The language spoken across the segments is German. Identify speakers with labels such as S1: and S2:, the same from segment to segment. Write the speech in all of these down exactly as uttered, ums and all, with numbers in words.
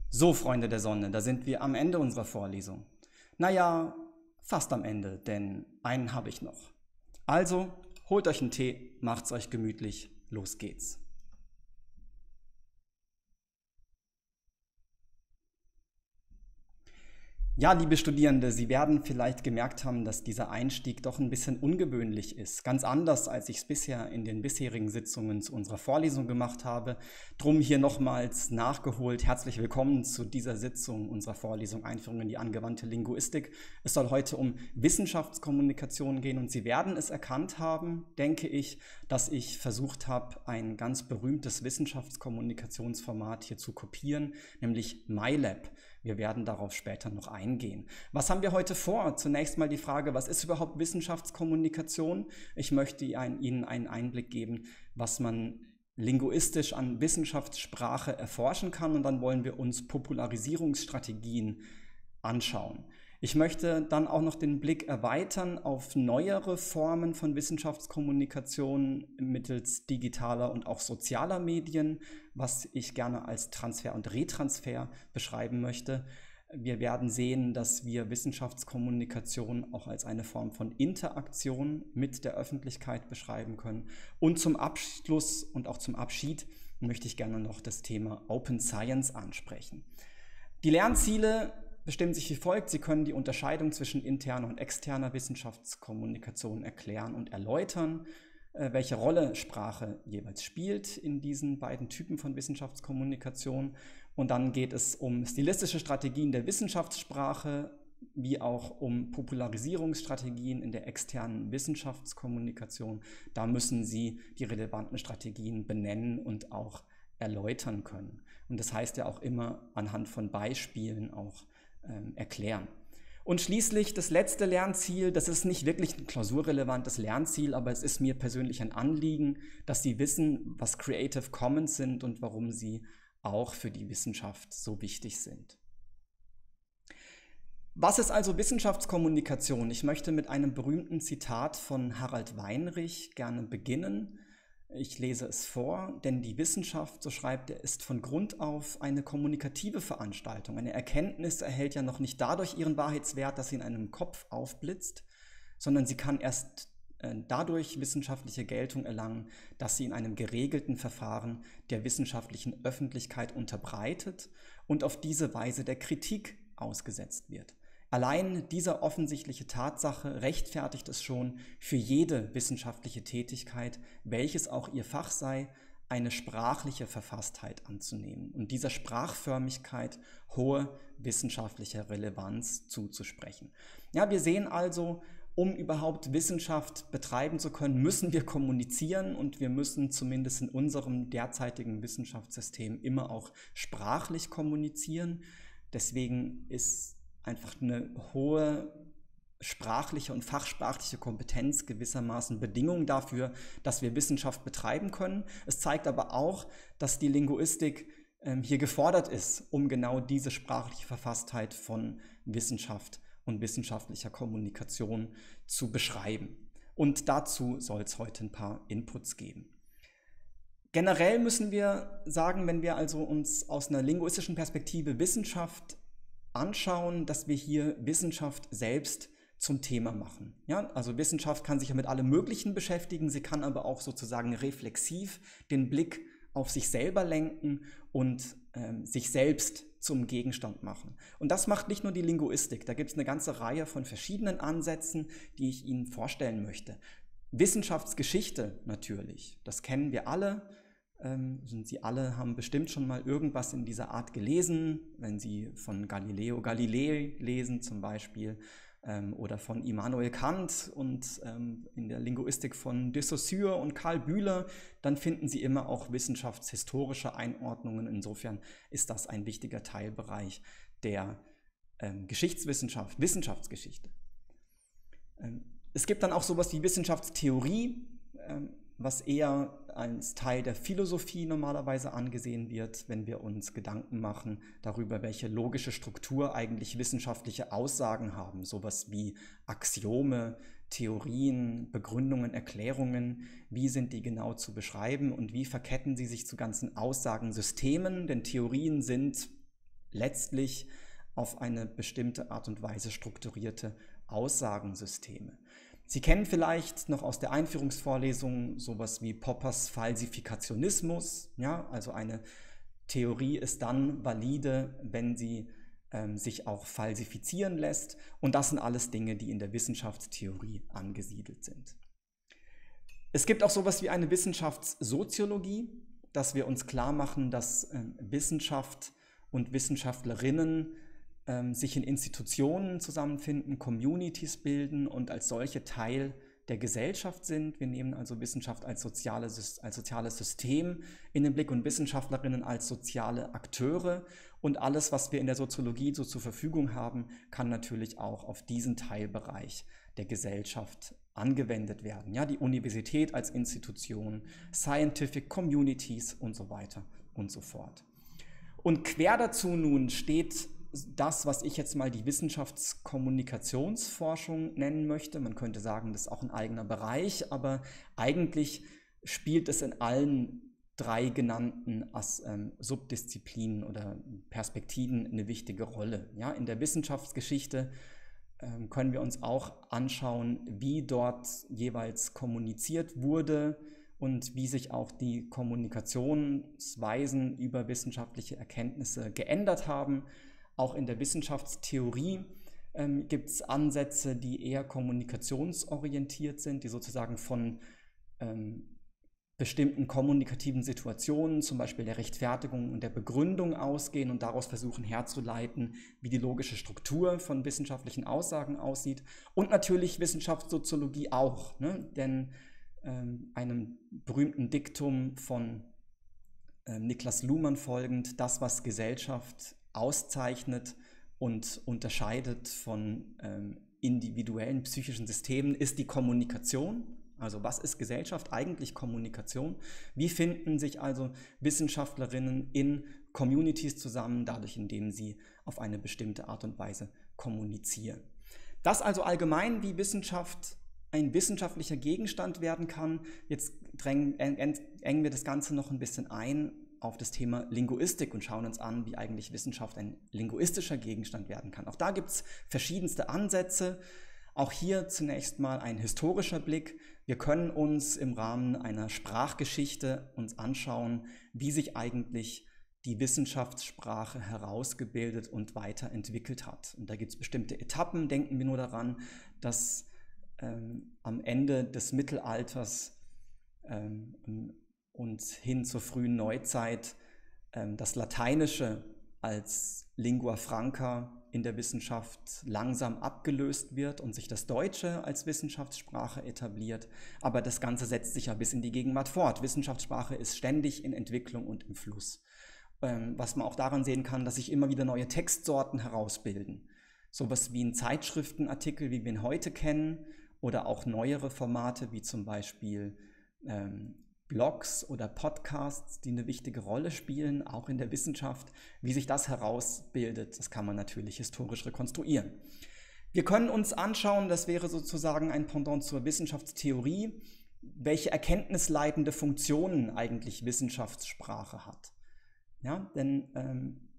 S1: So, Freunde der Sonne, da sind wir am Ende unserer Vorlesung. Naja, fast am Ende, denn einen habe ich noch. Also, holt euch einen Tee, macht's euch gemütlich, los geht's. Ja, liebe Studierende, Sie werden vielleicht gemerkt haben, dass dieser Einstieg doch ein bisschen ungewöhnlich ist. Ganz anders, als ich es bisher in den bisherigen Sitzungen zu unserer Vorlesung gemacht habe. Drum hier nochmals nachgeholt. Herzlich willkommen zu dieser Sitzung unserer Vorlesung Einführung in die angewandte Linguistik. Es soll heute um Wissenschaftskommunikation gehen und Sie werden es erkannt haben, denke ich, dass ich versucht habe, ein ganz berühmtes Wissenschaftskommunikationsformat hier zu kopieren, nämlich MyLab. Wir werden darauf später noch eingehen. Was haben wir heute vor? Zunächst mal die Frage, was ist überhaupt Wissenschaftskommunikation? Ich möchte Ihnen einen Einblick geben, was man linguistisch an Wissenschaftssprache erforschen kann, und dann wollen wir uns Popularisierungsstrategien anschauen. Ich möchte dann auch noch den Blick erweitern auf neuere Formen von Wissenschaftskommunikation mittels digitaler und auch sozialer Medien, was ich gerne als Transfer und Retransfer beschreiben möchte. Wir werden sehen, dass wir Wissenschaftskommunikation auch als eine Form von Interaktion mit der Öffentlichkeit beschreiben können. Und zum Abschluss und auch zum Abschied möchte ich gerne noch das Thema Open Science ansprechen. Die Lernziele bestimmen sich wie folgt. Sie können die Unterscheidung zwischen interner und externer Wissenschaftskommunikation erklären und erläutern, welche Rolle Sprache jeweils spielt in diesen beiden Typen von Wissenschaftskommunikation. Und dann geht es um stilistische Strategien der Wissenschaftssprache, wie auch um Popularisierungsstrategien in der externen Wissenschaftskommunikation. Da müssen Sie die relevanten Strategien benennen und auch erläutern können. Und das heißt ja auch immer anhand von Beispielen auch ähm, erklären. Und schließlich das letzte Lernziel, das ist nicht wirklich ein klausurrelevantes Lernziel, aber es ist mir persönlich ein Anliegen, dass Sie wissen, was Creative Commons sind und warum sie auch für die Wissenschaft so wichtig sind. Was ist also Wissenschaftskommunikation? Ich möchte mit einem berühmten Zitat von Harald Weinrich gerne beginnen. Ich lese es vor, denn die Wissenschaft, so schreibt er, ist von Grund auf eine kommunikative Veranstaltung. Eine Erkenntnis erhält ja noch nicht dadurch ihren Wahrheitswert, dass sie in einem Kopf aufblitzt, sondern sie kann erst äh, dadurch wissenschaftliche Geltung erlangen, dass sie in einem geregelten Verfahren der wissenschaftlichen Öffentlichkeit unterbreitet und auf diese Weise der Kritik ausgesetzt wird. Allein diese offensichtliche Tatsache rechtfertigt es schon, für jede wissenschaftliche Tätigkeit, welches auch ihr Fach sei, eine sprachliche Verfasstheit anzunehmen und dieser Sprachförmigkeit hohe wissenschaftliche Relevanz zuzusprechen. Ja, wir sehen also, um überhaupt Wissenschaft betreiben zu können, müssen wir kommunizieren, und wir müssen zumindest in unserem derzeitigen Wissenschaftssystem immer auch sprachlich kommunizieren. Deswegen ist einfach eine hohe sprachliche und fachsprachliche Kompetenz gewissermaßen Bedingung dafür, dass wir Wissenschaft betreiben können. Es zeigt aber auch, dass die Linguistik ähm, hier gefordert ist, um genau diese sprachliche Verfasstheit von Wissenschaft und wissenschaftlicher Kommunikation zu beschreiben. Und dazu soll es heute ein paar Inputs geben. Generell müssen wir sagen, wenn wir also uns aus einer linguistischen Perspektive Wissenschaft anschauen, dass wir hier Wissenschaft selbst zum Thema machen. Ja, also Wissenschaft kann sich ja mit allem Möglichen beschäftigen, sie kann aber auch sozusagen reflexiv den Blick auf sich selber lenken und ähm, sich selbst zum Gegenstand machen. Und das macht nicht nur die Linguistik, da gibt es eine ganze Reihe von verschiedenen Ansätzen, die ich Ihnen vorstellen möchte. Wissenschaftsgeschichte natürlich, das kennen wir alle. Ähm, Sie alle haben bestimmt schon mal irgendwas in dieser Art gelesen, wenn Sie von Galileo Galilei lesen zum Beispiel ähm, oder von Immanuel Kant und ähm, in der Linguistik von de Saussure und Karl Bühler, dann finden Sie immer auch wissenschaftshistorische Einordnungen. Insofern ist das ein wichtiger Teilbereich der ähm, Geschichtswissenschaft, Wissenschaftsgeschichte. Ähm, es gibt dann auch sowas wie Wissenschaftstheorie, ähm, was eher als Teil der Philosophie normalerweise angesehen wird, wenn wir uns Gedanken machen darüber, welche logische Struktur eigentlich wissenschaftliche Aussagen haben, sowas wie Axiome, Theorien, Begründungen, Erklärungen, wie sind die genau zu beschreiben und wie verketten sie sich zu ganzen Aussagensystemen, denn Theorien sind letztlich auf eine bestimmte Art und Weise strukturierte Aussagensysteme. Sie kennen vielleicht noch aus der Einführungsvorlesung sowas wie Poppers Falsifikationismus. Ja, also eine Theorie ist dann valide, wenn sie ähm, sich auch falsifizieren lässt. Und das sind alles Dinge, die in der Wissenschaftstheorie angesiedelt sind. Es gibt auch sowas wie eine Wissenschaftssoziologie, dass wir uns klar machen, dass ähm, Wissenschaft und Wissenschaftlerinnen ähm, sich in Institutionen zusammenfinden, Communities bilden und als solche Teil der Gesellschaft sind. Wir nehmen also Wissenschaft als soziales, als soziales System in den Blick und Wissenschaftlerinnen als soziale Akteure. Und alles, was wir in der Soziologie so zur Verfügung haben, kann natürlich auch auf diesen Teilbereich der Gesellschaft angewendet werden. Ja, die Universität als Institution, Scientific Communities und so weiter und so fort. Und quer dazu nun steht das, was ich jetzt mal die Wissenschaftskommunikationsforschung nennen möchte. Man könnte sagen, das ist auch ein eigener Bereich, aber eigentlich spielt es in allen drei genannten As, ähm, Subdisziplinen oder Perspektiven eine wichtige Rolle. Ja, in der Wissenschaftsgeschichte ähm, können wir uns auch anschauen, wie dort jeweils kommuniziert wurde und wie sich auch die Kommunikationsweisen über wissenschaftliche Erkenntnisse geändert haben. Auch in der Wissenschaftstheorie ähm, gibt es Ansätze, die eher kommunikationsorientiert sind, die sozusagen von ähm, bestimmten kommunikativen Situationen, zum Beispiel der Rechtfertigung und der Begründung ausgehen und daraus versuchen herzuleiten, wie die logische Struktur von wissenschaftlichen Aussagen aussieht. Und natürlich Wissenschaftssoziologie auch, ne? Denn ähm, einem berühmten Diktum von äh, Niklas Luhmann folgend, das, was Gesellschaft auszeichnet und unterscheidet von ähm, individuellen psychischen Systemen, ist die Kommunikation. Also was ist Gesellschaft? Eigentlich Kommunikation. Wie finden sich also Wissenschaftlerinnen in Communities zusammen, dadurch, indem sie auf eine bestimmte Art und Weise kommunizieren. Das also allgemein, wie Wissenschaft ein wissenschaftlicher Gegenstand werden kann. Jetzt drängen, engen wir das Ganze noch ein bisschen ein auf das Thema Linguistik und schauen uns an, wie eigentlich Wissenschaft ein linguistischer Gegenstand werden kann. Auch da gibt es verschiedenste Ansätze. Auch hier zunächst mal ein historischer Blick. Wir können uns im Rahmen einer Sprachgeschichte uns anschauen, wie sich eigentlich die Wissenschaftssprache herausgebildet und weiterentwickelt hat. Und da gibt es bestimmte Etappen. Denken wir nur daran, dass ähm, am Ende des Mittelalters ähm, und hin zur frühen Neuzeit ähm, das Lateinische als Lingua Franca in der Wissenschaft langsam abgelöst wird und sich das Deutsche als Wissenschaftssprache etabliert. Aber das Ganze setzt sich ja bis in die Gegenwart fort. Wissenschaftssprache ist ständig in Entwicklung und im Fluss. Ähm, was man auch daran sehen kann, dass sich immer wieder neue Textsorten herausbilden. Sowas wie ein Zeitschriftenartikel, wie wir ihn heute kennen, oder auch neuere Formate, wie zum Beispiel ähm, Blogs oder Podcasts, die eine wichtige Rolle spielen, auch in der Wissenschaft. Wie sich das herausbildet, das kann man natürlich historisch rekonstruieren. Wir können uns anschauen, das wäre sozusagen ein Pendant zur Wissenschaftstheorie, welche erkenntnisleitende Funktionen eigentlich Wissenschaftssprache hat. Ja, denn ähm,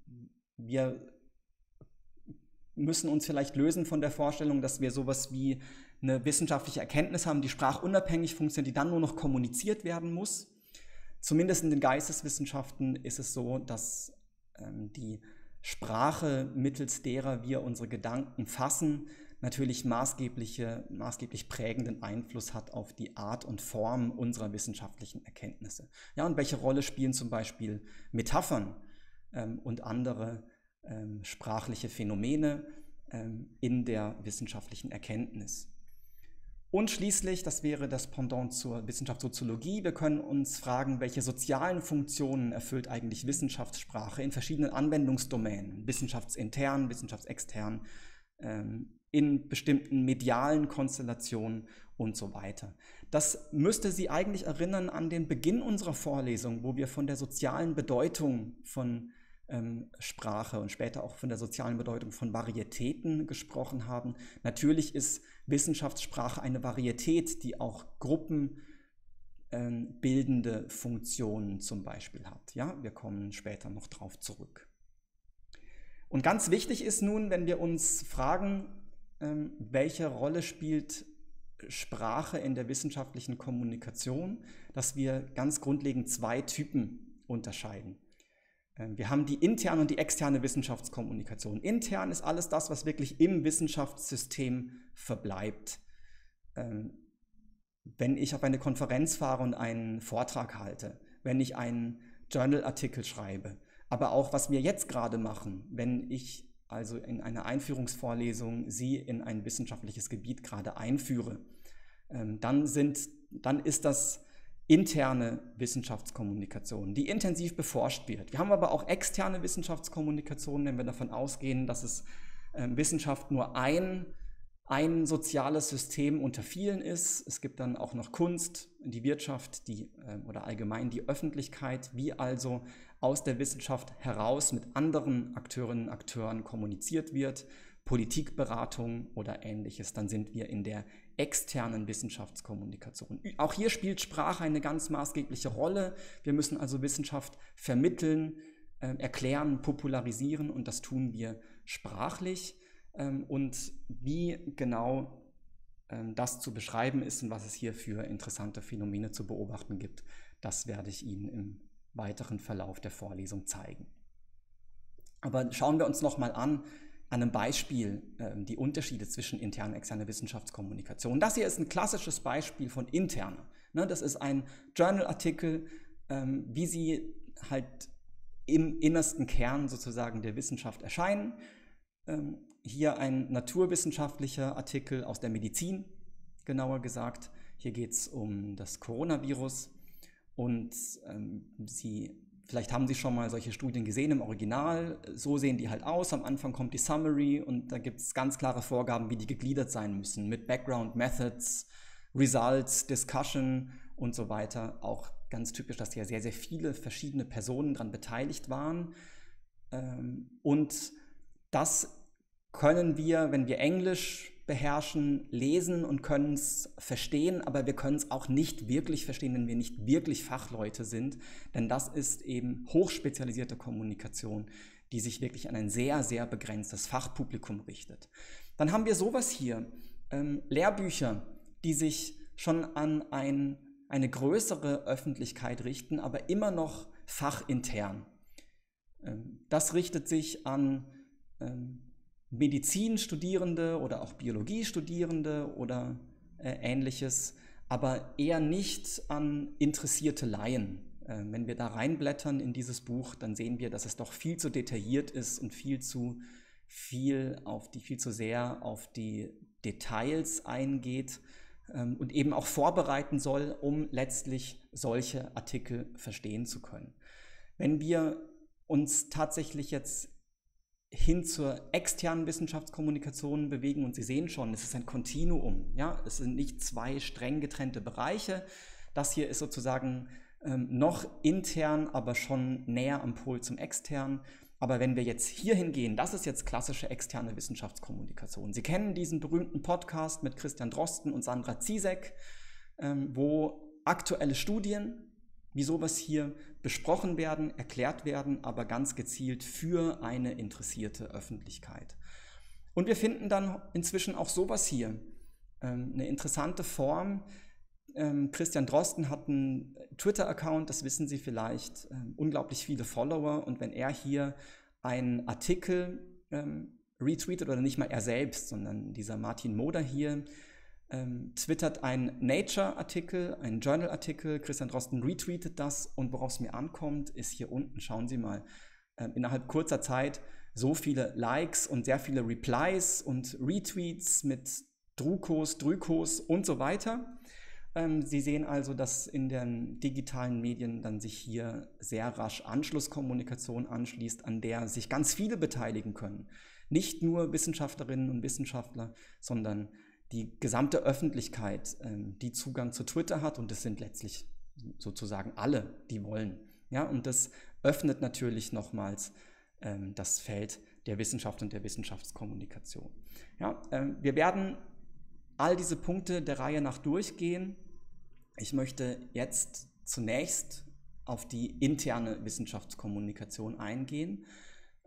S1: wir müssen uns vielleicht lösen von der Vorstellung, dass wir sowas wie eine wissenschaftliche Erkenntnis haben, die sprachunabhängig funktioniert, die dann nur noch kommuniziert werden muss. Zumindest in den Geisteswissenschaften ist es so, dass ähm, die Sprache, mittels derer wir unsere Gedanken fassen, natürlich maßgebliche, maßgeblich prägenden Einfluss hat auf die Art und Form unserer wissenschaftlichen Erkenntnisse. Ja, und welche Rolle spielen zum Beispiel Metaphern ähm, und andere ähm, sprachliche Phänomene ähm, in der wissenschaftlichen Erkenntnis? Und schließlich, das wäre das Pendant zur Wissenschaftssoziologie, wir können uns fragen, welche sozialen Funktionen erfüllt eigentlich Wissenschaftssprache in verschiedenen Anwendungsdomänen, wissenschaftsintern, wissenschaftsextern, ähm, in bestimmten medialen Konstellationen und so weiter. Das müsste Sie eigentlich erinnern an den Beginn unserer Vorlesung, wo wir von der sozialen Bedeutung von ähm, Sprache und später auch von der sozialen Bedeutung von Varietäten gesprochen haben. Natürlich ist Wissenschaftssprache eine Varietät, die auch gruppenbildende ähm, Funktionen zum Beispiel hat. Ja, wir kommen später noch drauf zurück. Und ganz wichtig ist nun, wenn wir uns fragen, ähm, welche Rolle spielt Sprache in der wissenschaftlichen Kommunikation, dass wir ganz grundlegend zwei Typen unterscheiden. Ähm, wir haben die interne und die externe Wissenschaftskommunikation. Intern ist alles das, was wirklich im Wissenschaftssystem verbleibt. Ähm, wenn ich auf eine Konferenz fahre und einen Vortrag halte, wenn ich einen Journal-Artikel schreibe, aber auch, was wir jetzt gerade machen, wenn ich also in einer Einführungsvorlesung Sie in ein wissenschaftliches Gebiet gerade einführe, ähm, dann, sind, dann ist das interne Wissenschaftskommunikation, die intensiv beforscht wird. Wir haben aber auch externe Wissenschaftskommunikation, wenn wir davon ausgehen, dass es äh, Wissenschaft nur ein ein soziales System unter vielen ist. Es gibt dann auch noch Kunst, die Wirtschaft die, äh, oder allgemein die Öffentlichkeit, wie also aus der Wissenschaft heraus mit anderen Akteurinnen und Akteuren kommuniziert wird, Politikberatung oder Ähnliches. Dann sind wir in der externen Wissenschaftskommunikation. Auch hier spielt Sprache eine ganz maßgebliche Rolle. Wir müssen also Wissenschaft vermitteln, äh, erklären, popularisieren und das tun wir sprachlich. Und wie genau das zu beschreiben ist und was es hier für interessante Phänomene zu beobachten gibt, das werde ich Ihnen im weiteren Verlauf der Vorlesung zeigen. Aber schauen wir uns nochmal an, an einem Beispiel, die Unterschiede zwischen interner und externer Wissenschaftskommunikation. Das hier ist ein klassisches Beispiel von interner. Das ist ein Journal-Artikel, wie sie halt im innersten Kern sozusagen der Wissenschaft erscheinen. Hier ein naturwissenschaftlicher Artikel aus der Medizin, genauer gesagt. Hier geht es um das Coronavirus und ähm, Sie, vielleicht haben Sie schon mal solche Studien gesehen im Original. So sehen die halt aus. Am Anfang kommt die Summary und da gibt es ganz klare Vorgaben, wie die gegliedert sein müssen mit Background, Methods, Results, Discussion und so weiter. Auch ganz typisch, dass hier sehr, sehr viele verschiedene Personen daran beteiligt waren. Ähm, und das können wir, wenn wir Englisch beherrschen, lesen und können es verstehen, aber wir können es auch nicht wirklich verstehen, wenn wir nicht wirklich Fachleute sind, denn das ist eben hochspezialisierte Kommunikation, die sich wirklich an ein sehr, sehr begrenztes Fachpublikum richtet. Dann haben wir sowas hier, ähm, Lehrbücher, die sich schon an ein, eine größere Öffentlichkeit richten, aber immer noch fachintern. Ähm, das richtet sich an ähm, Medizinstudierende oder auch Biologiestudierende oder äh, Ähnliches, aber eher nicht an interessierte Laien. Äh, wenn wir da reinblättern in dieses Buch, dann sehen wir, dass es doch viel zu detailliert ist und viel zu viel auf die, viel zu sehr auf die Details eingeht ähm, und eben auch vorbereiten soll, um letztlich solche Artikel verstehen zu können. Wenn wir uns tatsächlich jetzt hin zur externen Wissenschaftskommunikation bewegen und Sie sehen schon, es ist ein Kontinuum. Ja? Es sind nicht zwei streng getrennte Bereiche. Das hier ist sozusagen ähm, noch intern, aber schon näher am Pol zum externen. Aber wenn wir jetzt hier hingehen, das ist jetzt klassische externe Wissenschaftskommunikation. Sie kennen diesen berühmten Podcast mit Christian Drosten und Sandra Ziesek, ähm, wo aktuelle Studien, wie sowas hier besprochen werden, erklärt werden, aber ganz gezielt für eine interessierte Öffentlichkeit. Und wir finden dann inzwischen auch sowas hier, ähm, eine interessante Form. Ähm, Christian Drosten hat einen Twitter-Account, das wissen Sie vielleicht, ähm, unglaublich viele Follower. Und wenn er hier einen Artikel ähm, retweetet, oder nicht mal er selbst, sondern dieser Martin Moder hier, Ähm, twittert ein Nature-Artikel, ein Journal-Artikel, Christian Drosten retweetet das und worauf es mir ankommt, ist hier unten, schauen Sie mal, äh, innerhalb kurzer Zeit so viele Likes und sehr viele Replies und Retweets mit Drukos, Drykos und so weiter. Ähm, Sie sehen also, dass in den digitalen Medien dann sich hier sehr rasch Anschlusskommunikation anschließt, an der sich ganz viele beteiligen können. Nicht nur Wissenschaftlerinnen und Wissenschaftler, sondern die gesamte Öffentlichkeit, ähm, die Zugang zu Twitter hat, und das sind letztlich sozusagen alle, die wollen. Ja, und das öffnet natürlich nochmals ähm, das Feld der Wissenschaft und der Wissenschaftskommunikation. Ja, ähm, wir werden all diese Punkte der Reihe nach durchgehen. Ich möchte jetzt zunächst auf die interne Wissenschaftskommunikation eingehen.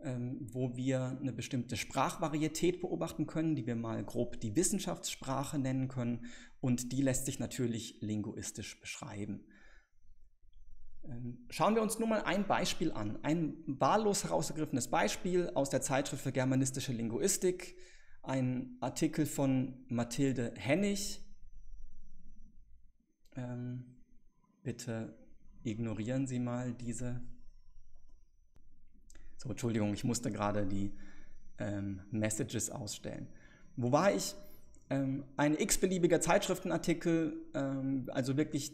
S1: ähm, wo wir eine bestimmte Sprachvarietät beobachten können, die wir mal grob die Wissenschaftssprache nennen können, und die lässt sich natürlich linguistisch beschreiben. Ähm, schauen wir uns nun mal ein Beispiel an, ein wahllos herausgegriffenes Beispiel aus der Zeitschrift für germanistische Linguistik, ein Artikel von Mathilde Hennig. Ähm, bitte ignorieren Sie mal diese. So, Entschuldigung, ich musste gerade die ähm, Messages ausstellen. Wo war ich? Ähm, ein x-beliebiger Zeitschriftenartikel, ähm, also wirklich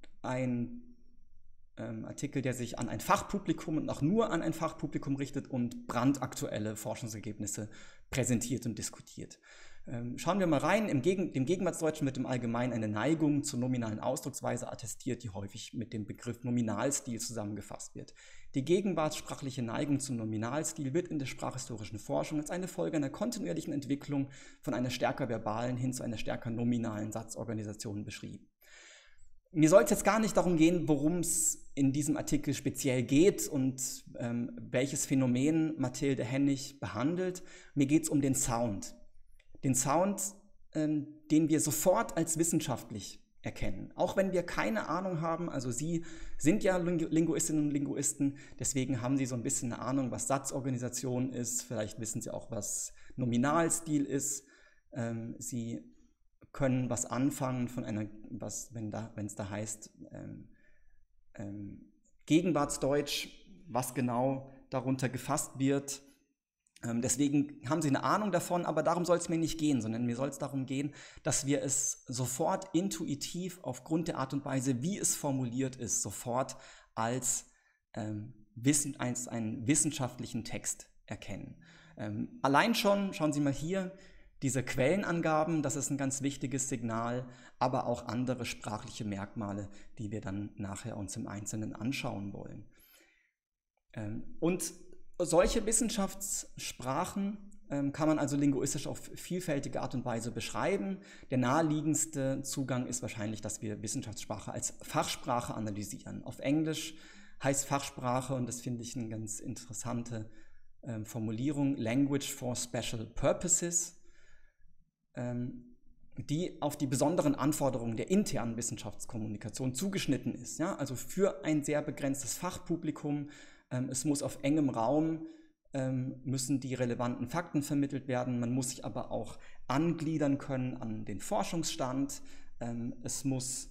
S1: ein ähm, Artikel, der sich an ein Fachpublikum und auch nur an ein Fachpublikum richtet und brandaktuelle Forschungsergebnisse präsentiert und diskutiert. Ähm, schauen wir mal rein. Im Gegen dem Gegenwartsdeutschen wird im Allgemeinen eine Neigung zur nominalen Ausdrucksweise attestiert, die häufig mit dem Begriff Nominalstil zusammengefasst wird. Die gegenwartssprachliche Neigung zum Nominalstil wird in der sprachhistorischen Forschung als eine Folge einer kontinuierlichen Entwicklung von einer stärker verbalen hin zu einer stärker nominalen Satzorganisation beschrieben. Mir soll es jetzt gar nicht darum gehen, worum es in diesem Artikel speziell geht und ähm, welches Phänomen Mathilde Hennig behandelt. Mir geht es um den Sound. Den Sound, ähm, den wir sofort als wissenschaftlich erkennen. Auch wenn wir keine Ahnung haben, also Sie sind ja Linguistinnen und Linguisten, deswegen haben Sie so ein bisschen eine Ahnung, was Satzorganisation ist, vielleicht wissen Sie auch, was Nominalstil ist. Ähm, Sie können was anfangen von einer, was, wenn da, wenn es da heißt, ähm, ähm, Gegenwartsdeutsch, was genau darunter gefasst wird. Ähm, deswegen haben Sie eine Ahnung davon, aber darum soll es mir nicht gehen, sondern mir soll es darum gehen, dass wir es sofort intuitiv aufgrund der Art und Weise, wie es formuliert ist, sofort als, ähm, Wissen, als einen wissenschaftlichen Text erkennen. Ähm, allein schon, schauen Sie mal hier, diese Quellenangaben, das ist ein ganz wichtiges Signal, aber auch andere sprachliche Merkmale, die wir dann nachher uns im Einzelnen anschauen wollen. Ähm, und solche Wissenschaftssprachen ähm, kann man also linguistisch auf vielfältige Art und Weise beschreiben. Der naheliegendste Zugang ist wahrscheinlich, dass wir Wissenschaftssprache als Fachsprache analysieren. Auf Englisch heißt Fachsprache, und das finde ich eine ganz interessante ähm, Formulierung, Language for Special Purposes, die auf die besonderen Anforderungen der internen Wissenschaftskommunikation zugeschnitten ist. Ja? Also für ein sehr begrenztes Fachpublikum, ähm, es muss auf engem Raum, ähm, müssen die relevanten Fakten vermittelt werden, man muss sich aber auch angliedern können an den Forschungsstand, ähm, es muss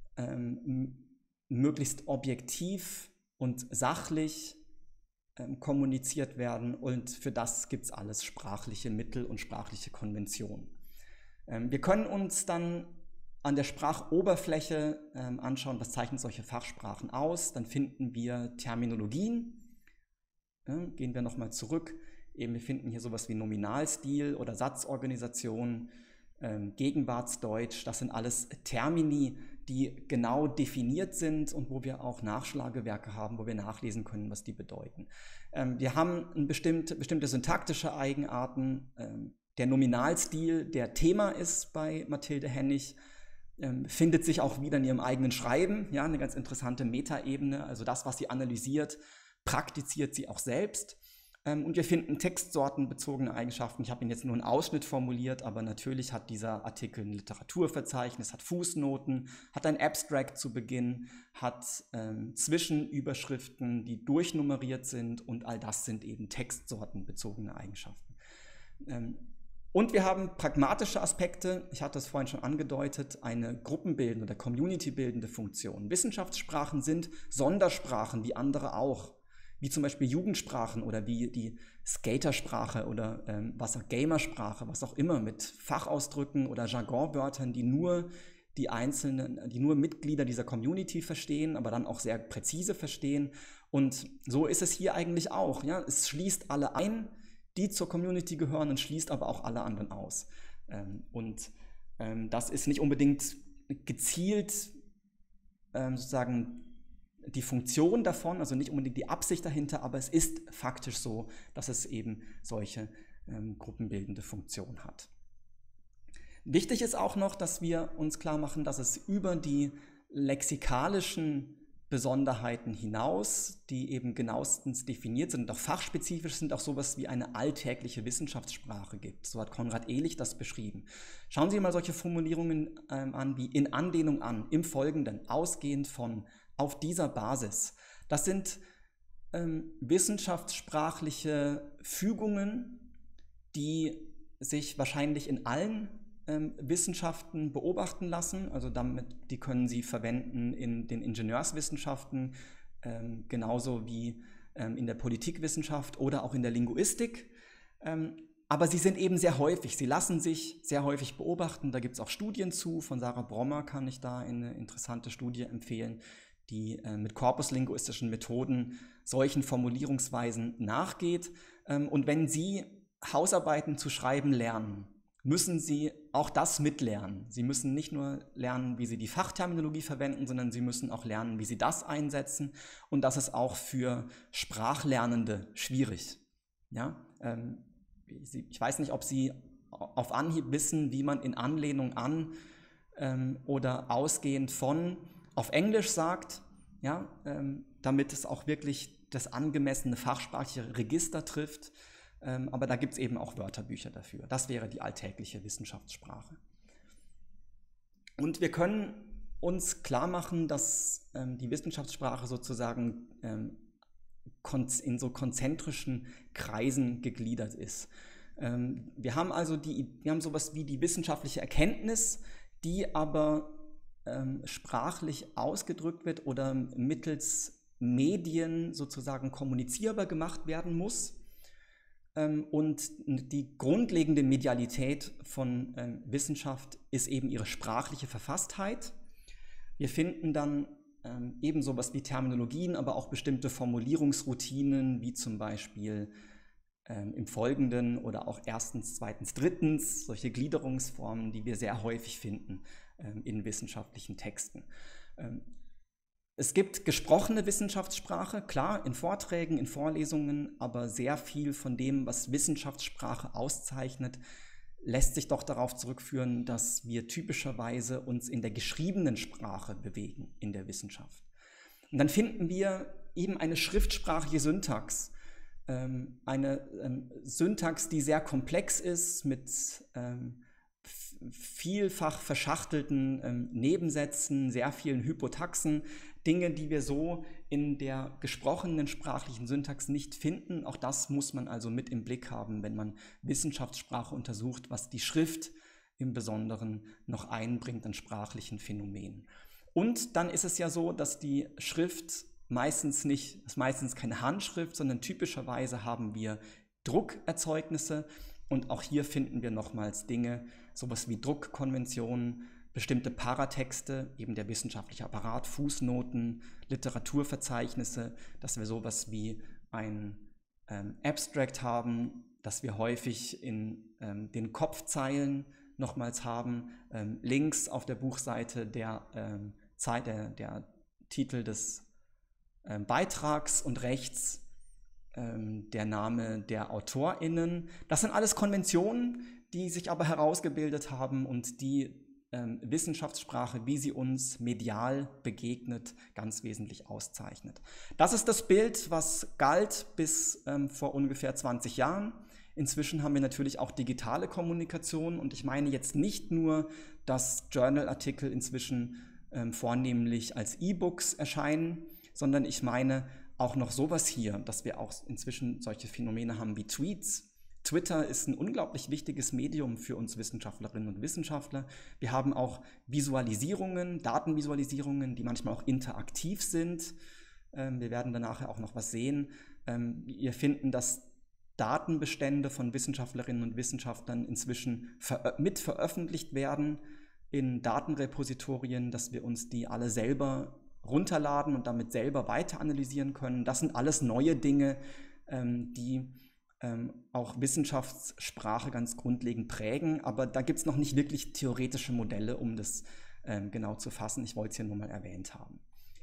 S1: ähm, möglichst objektiv und sachlich ähm, kommuniziert werden, und für das gibt es alles sprachliche Mittel und sprachliche Konventionen. Wir können uns dann an der Sprachoberfläche ähm, anschauen, was zeichnet solche Fachsprachen aus. Dann finden wir Terminologien. Ja, gehen wir nochmal zurück. Eben, wir finden hier sowas wie Nominalstil oder Satzorganisation, ähm, Gegenwartsdeutsch. Das sind alles Termini, die genau definiert sind und wo wir auch Nachschlagewerke haben, wo wir nachlesen können, was die bedeuten. Ähm, wir haben ein bestimmt, bestimmte syntaktische Eigenarten. Ähm, Der Nominalstil, der Thema ist bei Mathilde Hennig, ähm, findet sich auch wieder in ihrem eigenen Schreiben, ja, eine ganz interessante Metaebene. Also das, was sie analysiert, praktiziert sie auch selbst. Ähm, und wir finden textsortenbezogene Eigenschaften. Ich habe Ihnen jetzt nur einen Ausschnitt formuliert, aber natürlich hat dieser Artikel ein Literaturverzeichnis, hat Fußnoten, hat ein Abstract zu Beginn, hat ähm, Zwischenüberschriften, die durchnummeriert sind, und all das sind eben textsortenbezogene Eigenschaften. Ähm, Und wir haben pragmatische Aspekte, ich hatte es vorhin schon angedeutet, eine gruppenbildende oder community-bildende Funktion. Wissenschaftssprachen sind Sondersprachen, wie andere auch, wie zum Beispiel Jugendsprachen oder wie die Skatersprache oder ähm, was auch Gamersprache, was auch immer, mit Fachausdrücken oder Jargonwörtern, die nur die einzelnen, die nur Mitglieder dieser Community verstehen, aber dann auch sehr präzise verstehen. Und so ist es hier eigentlich auch. Ja? Es schließt alle ein, die zur Community gehören, und schließt aber auch alle anderen aus. Ähm, und ähm, das ist nicht unbedingt gezielt ähm, sozusagen die Funktion davon, also nicht unbedingt die Absicht dahinter, aber es ist faktisch so, dass es eben solche ähm, gruppenbildende Funktion hat. Wichtig ist auch noch, dass wir uns klar machen, dass es über die lexikalischen Besonderheiten hinaus, die eben genauestens definiert sind und auch fachspezifisch sind, auch sowas wie eine alltägliche Wissenschaftssprache gibt. So hat Konrad Ehlich das beschrieben. Schauen Sie mal solche Formulierungen ähm, an wie in Anlehnung an, im Folgenden, ausgehend von, auf dieser Basis. Das sind ähm, wissenschaftssprachliche Fügungen, die sich wahrscheinlich in allen ähm, Wissenschaften beobachten lassen. Also damit, die können Sie verwenden in den Ingenieurswissenschaften, ähm, genauso wie ähm, in der Politikwissenschaft oder auch in der Linguistik. Ähm, aber sie sind eben sehr häufig, sie lassen sich sehr häufig beobachten. Da gibt es auch Studien zu, von Sarah Brommer kann ich da eine interessante Studie empfehlen, die äh, mit korpuslinguistischen Methoden solchen Formulierungsweisen nachgeht. Ähm, und wenn Sie Hausarbeiten zu schreiben lernen, müssen Sie auch das mitlernen. Sie müssen nicht nur lernen, wie Sie die Fachterminologie verwenden, sondern Sie müssen auch lernen, wie Sie das einsetzen. Und das ist auch für Sprachlernende schwierig. Ja? Ähm, ich weiß nicht, ob Sie auf Anhieb wissen, wie man in Anlehnung an ähm, oder ausgehend von auf Englisch sagt, ja, ähm, damit es auch wirklich das angemessene fachsprachliche Register trifft. Ähm, aber da gibt es eben auch Wörterbücher dafür. Das wäre die alltägliche Wissenschaftssprache. Und wir können uns klar machen, dass ähm, die Wissenschaftssprache sozusagen ähm, in so konzentrischen Kreisen gegliedert ist. Ähm, wir haben also die, wir haben sowas wie die wissenschaftliche Erkenntnis, die aber ähm, sprachlich ausgedrückt wird oder mittels Medien sozusagen kommunizierbar gemacht werden muss. Ähm, und die grundlegende Medialität von ähm, Wissenschaft ist eben ihre sprachliche Verfasstheit. Wir finden dann ähm, eben sowas wie Terminologien, aber auch bestimmte Formulierungsroutinen, wie zum Beispiel ähm, im Folgenden oder auch erstens, zweitens, drittens, solche Gliederungsformen, die wir sehr häufig finden ähm, in wissenschaftlichen Texten. Ähm, Es gibt gesprochene Wissenschaftssprache, klar, in Vorträgen, in Vorlesungen, aber sehr viel von dem, was Wissenschaftssprache auszeichnet, lässt sich doch darauf zurückführen, dass wir typischerweise uns in der geschriebenen Sprache bewegen in der Wissenschaft. Und dann finden wir eben eine schriftsprachliche Syntax, ähm, eine ähm, Syntax, die sehr komplex ist, mit ähm, vielfach verschachtelten ähm, Nebensätzen, sehr vielen Hypotaxen, Dinge, die wir so in der gesprochenen sprachlichen Syntax nicht finden. Auch das muss man also mit im Blick haben, wenn man Wissenschaftssprache untersucht, was die Schrift im Besonderen noch einbringt an sprachlichen Phänomenen. Und dann ist es ja so, dass die Schrift meistens nicht, ist meistens keine Handschrift, sondern typischerweise haben wir Druckerzeugnisse. Und auch hier finden wir nochmals Dinge, sowas wie Druckkonventionen, bestimmte Paratexte, eben der wissenschaftliche Apparat, Fußnoten, Literaturverzeichnisse, dass wir sowas wie ein ähm, Abstract haben, dass wir häufig in ähm, den Kopfzeilen nochmals haben, ähm, links auf der Buchseite der, ähm, Zeit, der, der Titel des ähm, Beitrags und rechts ähm, der Name der AutorInnen. Das sind alles Konventionen, die sich aber herausgebildet haben und die ähm, Wissenschaftssprache, wie sie uns medial begegnet, ganz wesentlich auszeichnet. Das ist das Bild, was galt bis ähm, vor ungefähr zwanzig Jahren. Inzwischen haben wir natürlich auch digitale Kommunikation und ich meine jetzt nicht nur, dass Journalartikel inzwischen ähm, vornehmlich als E-Books erscheinen, sondern ich meine auch noch sowas hier, dass wir auch inzwischen solche Phänomene haben wie Tweets. Twitter ist ein unglaublich wichtiges Medium für uns Wissenschaftlerinnen und Wissenschaftler. Wir haben auch Visualisierungen, Datenvisualisierungen, die manchmal auch interaktiv sind. Ähm, wir werden danach auch noch was sehen. Ähm, wir finden, dass Datenbestände von Wissenschaftlerinnen und Wissenschaftlern inzwischen ver- mit veröffentlicht werden in Datenrepositorien, dass wir uns die alle selber runterladen und damit selber weiter analysieren können. Das sind alles neue Dinge, ähm, die ähm, auch Wissenschaftssprache ganz grundlegend prägen, aber da gibt es noch nicht wirklich theoretische Modelle, um das ähm, genau zu fassen. Ich wollte es hier nur mal erwähnt haben.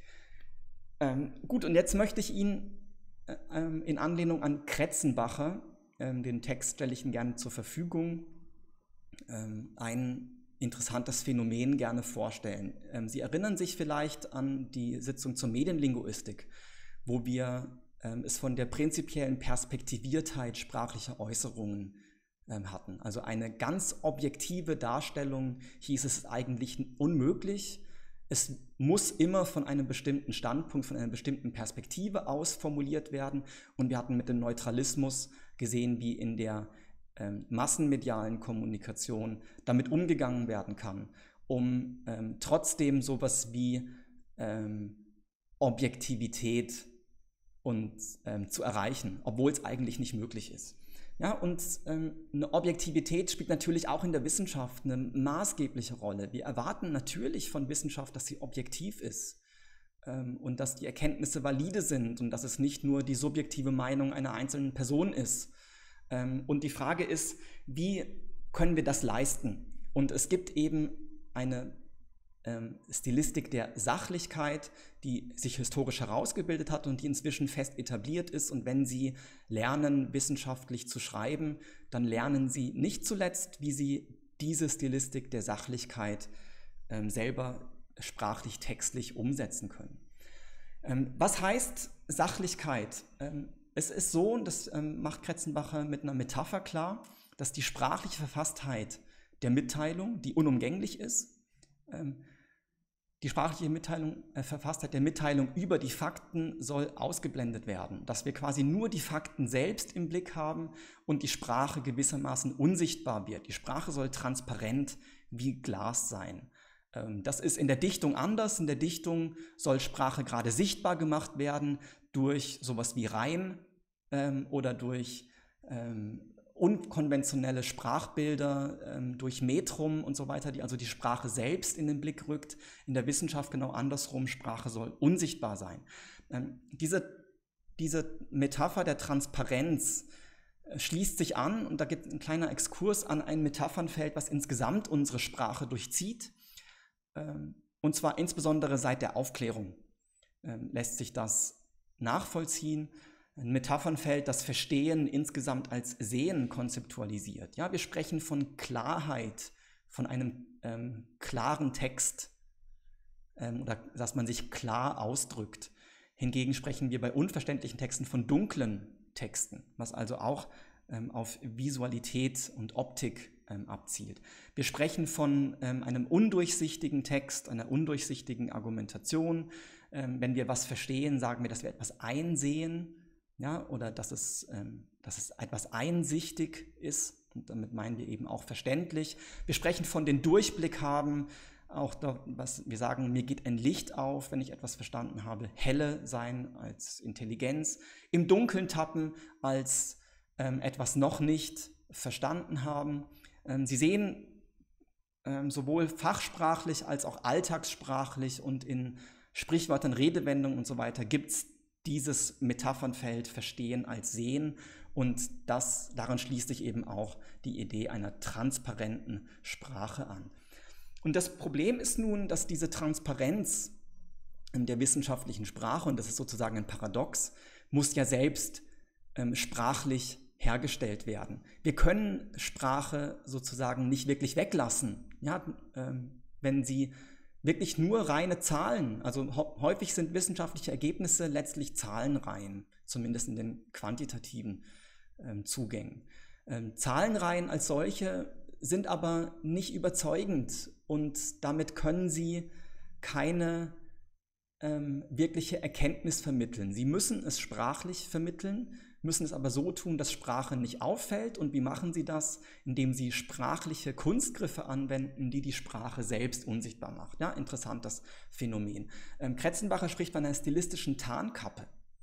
S1: Ähm, gut, und jetzt möchte ich Ihnen äh, ähm, in Anlehnung an Kretzenbacher, ähm, den Text stelle ich Ihnen gerne zur Verfügung, ähm, einen interessantes Phänomen gerne vorstellen. Ähm, Sie erinnern sich vielleicht an die Sitzung zur Medienlinguistik, wo wir ähm, es von der prinzipiellen Perspektiviertheit sprachlicher Äußerungen ähm, hatten. Also eine ganz objektive Darstellung hieß es eigentlich unmöglich. Es muss immer von einem bestimmten Standpunkt, von einer bestimmten Perspektive aus formuliert werden. Und wir hatten mit dem Neutralismus gesehen, wie in der ähm, massenmedialen Kommunikation damit umgegangen werden kann, um ähm, trotzdem sowas wie ähm, Objektivität und, ähm, zu erreichen, obwohl es eigentlich nicht möglich ist. Ja, und ähm, eine Objektivität spielt natürlich auch in der Wissenschaft eine maßgebliche Rolle. Wir erwarten natürlich von Wissenschaft, dass sie objektiv ist ähm, und dass die Erkenntnisse valide sind und dass es nicht nur die subjektive Meinung einer einzelnen Person ist. Ähm, und die Frage ist, wie können wir das leisten? Und es gibt eben eine ähm, Stilistik der Sachlichkeit, die sich historisch herausgebildet hat und die inzwischen fest etabliert ist. Und wenn Sie lernen, wissenschaftlich zu schreiben, dann lernen Sie nicht zuletzt, wie Sie diese Stilistik der Sachlichkeit ähm, selber sprachlich, textlich umsetzen können. Ähm, was heißt Sachlichkeit? Ähm, es ist so, und das ähm, macht Kretzenbacher mit einer Metapher klar, dass die sprachliche Verfasstheit der Mitteilung, die unumgänglich ist, ähm, die sprachliche Mitteilung, äh, Verfasstheit der Mitteilung über die Fakten soll ausgeblendet werden, dass wir quasi nur die Fakten selbst im Blick haben und die Sprache gewissermaßen unsichtbar wird. Die Sprache soll transparent wie Glas sein. Ähm, das ist in der Dichtung anders. In der Dichtung soll Sprache gerade sichtbar gemacht werden durch sowas wie Reim ähm, oder durch ähm, unkonventionelle Sprachbilder, ähm, durch Metrum und so weiter, die also die Sprache selbst in den Blick rückt. In der Wissenschaft genau andersrum, Sprache soll unsichtbar sein. Ähm, diese, diese Metapher der Transparenz äh, schließt sich an, und da gibt es ein kleiner Exkurs an ein Metaphernfeld, was insgesamt unsere Sprache durchzieht, ähm, und zwar insbesondere seit der Aufklärung ähm, lässt sich das nachvollziehen. Ein Metaphernfeld, das Verstehen insgesamt als Sehen konzeptualisiert. Ja, wir sprechen von Klarheit, von einem ähm, klaren Text ähm, oder dass man sich klar ausdrückt. Hingegen sprechen wir bei unverständlichen Texten von dunklen Texten, was also auch ähm, auf Visualität und Optik ähm, abzielt. Wir sprechen von ähm, einem undurchsichtigen Text, einer undurchsichtigen Argumentation. Ähm, wenn wir was verstehen, sagen wir, dass wir etwas einsehen. Ja, oder dass es, ähm, dass es etwas einsichtig ist, und damit meinen wir eben auch verständlich. Wir sprechen von den Durchblick haben, auch da, was wir sagen, mir geht ein Licht auf, wenn ich etwas verstanden habe, helle sein als Intelligenz, im Dunkeln tappen als ähm, etwas noch nicht verstanden haben. Ähm, Sie sehen, ähm, sowohl fachsprachlich als auch alltagssprachlich und in Sprichwörtern, Redewendungen und so weiter gibt es dieses Metaphernfeld Verstehen als Sehen, und das, daran schließt sich eben auch die Idee einer transparenten Sprache an. Und das Problem ist nun, dass diese Transparenz in der wissenschaftlichen Sprache, und das ist sozusagen ein Paradox, muss ja selbst ähm, sprachlich hergestellt werden. Wir können Sprache sozusagen nicht wirklich weglassen. Ja, ähm, wenn Sie wirklich nur reine Zahlen, also häufig sind wissenschaftliche Ergebnisse letztlich Zahlenreihen, zumindest in den quantitativen ähm, Zugängen. Ähm, Zahlenreihen als solche sind aber nicht überzeugend, und damit können sie keine ähm, wirkliche Erkenntnis vermitteln. Sie müssen es sprachlich vermitteln, müssen es aber so tun, dass Sprache nicht auffällt. Und wie machen sie das? Indem sie sprachliche Kunstgriffe anwenden, die die Sprache selbst unsichtbar macht. Ja, interessantes Phänomen. Ähm, Kretzenbacher spricht von einer stilistischen Tarnkappe,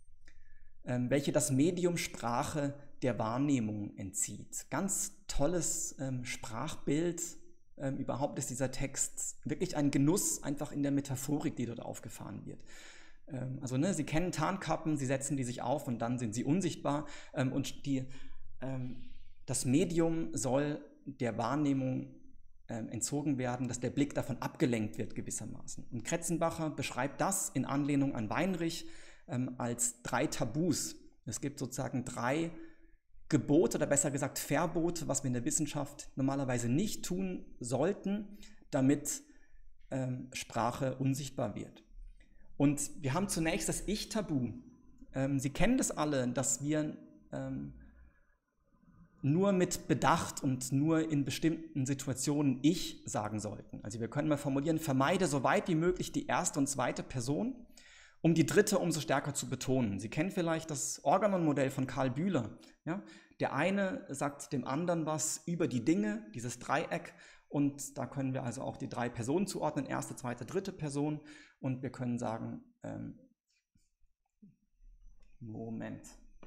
S1: ähm, welche das Medium Sprache der Wahrnehmung entzieht. Ganz tolles ähm, Sprachbild. Ähm, überhaupt ist dieser Text wirklich ein Genuss, einfach in der Metaphorik, die dort aufgefahren wird. Also ne, Sie kennen Tarnkappen, Sie setzen die sich auf und dann sind sie unsichtbar. Ähm, und die, ähm, das Medium soll der Wahrnehmung ähm, entzogen werden, dass der Blick davon abgelenkt wird gewissermaßen. Und Kretzenbacher beschreibt das in Anlehnung an Weinrich ähm, als drei Tabus. Es gibt sozusagen drei Gebote oder besser gesagt Verbote, was wir in der Wissenschaft normalerweise nicht tun sollten, damit ähm, Sprache unsichtbar wird. Und wir haben zunächst das Ich-Tabu. Ähm, Sie kennen das alle, dass wir ähm, nur mit Bedacht und nur in bestimmten Situationen Ich sagen sollten. Also wir können mal formulieren, vermeide so weit wie möglich die erste und zweite Person, um die dritte umso stärker zu betonen. Sie kennen vielleicht das Organon-Modell von Karl Bühler. Ja? Der eine sagt dem anderen was über die Dinge, dieses Dreieck, und da können wir also auch die drei Personen zuordnen, erste, zweite, dritte Person, und wir können sagen, ähm, Moment.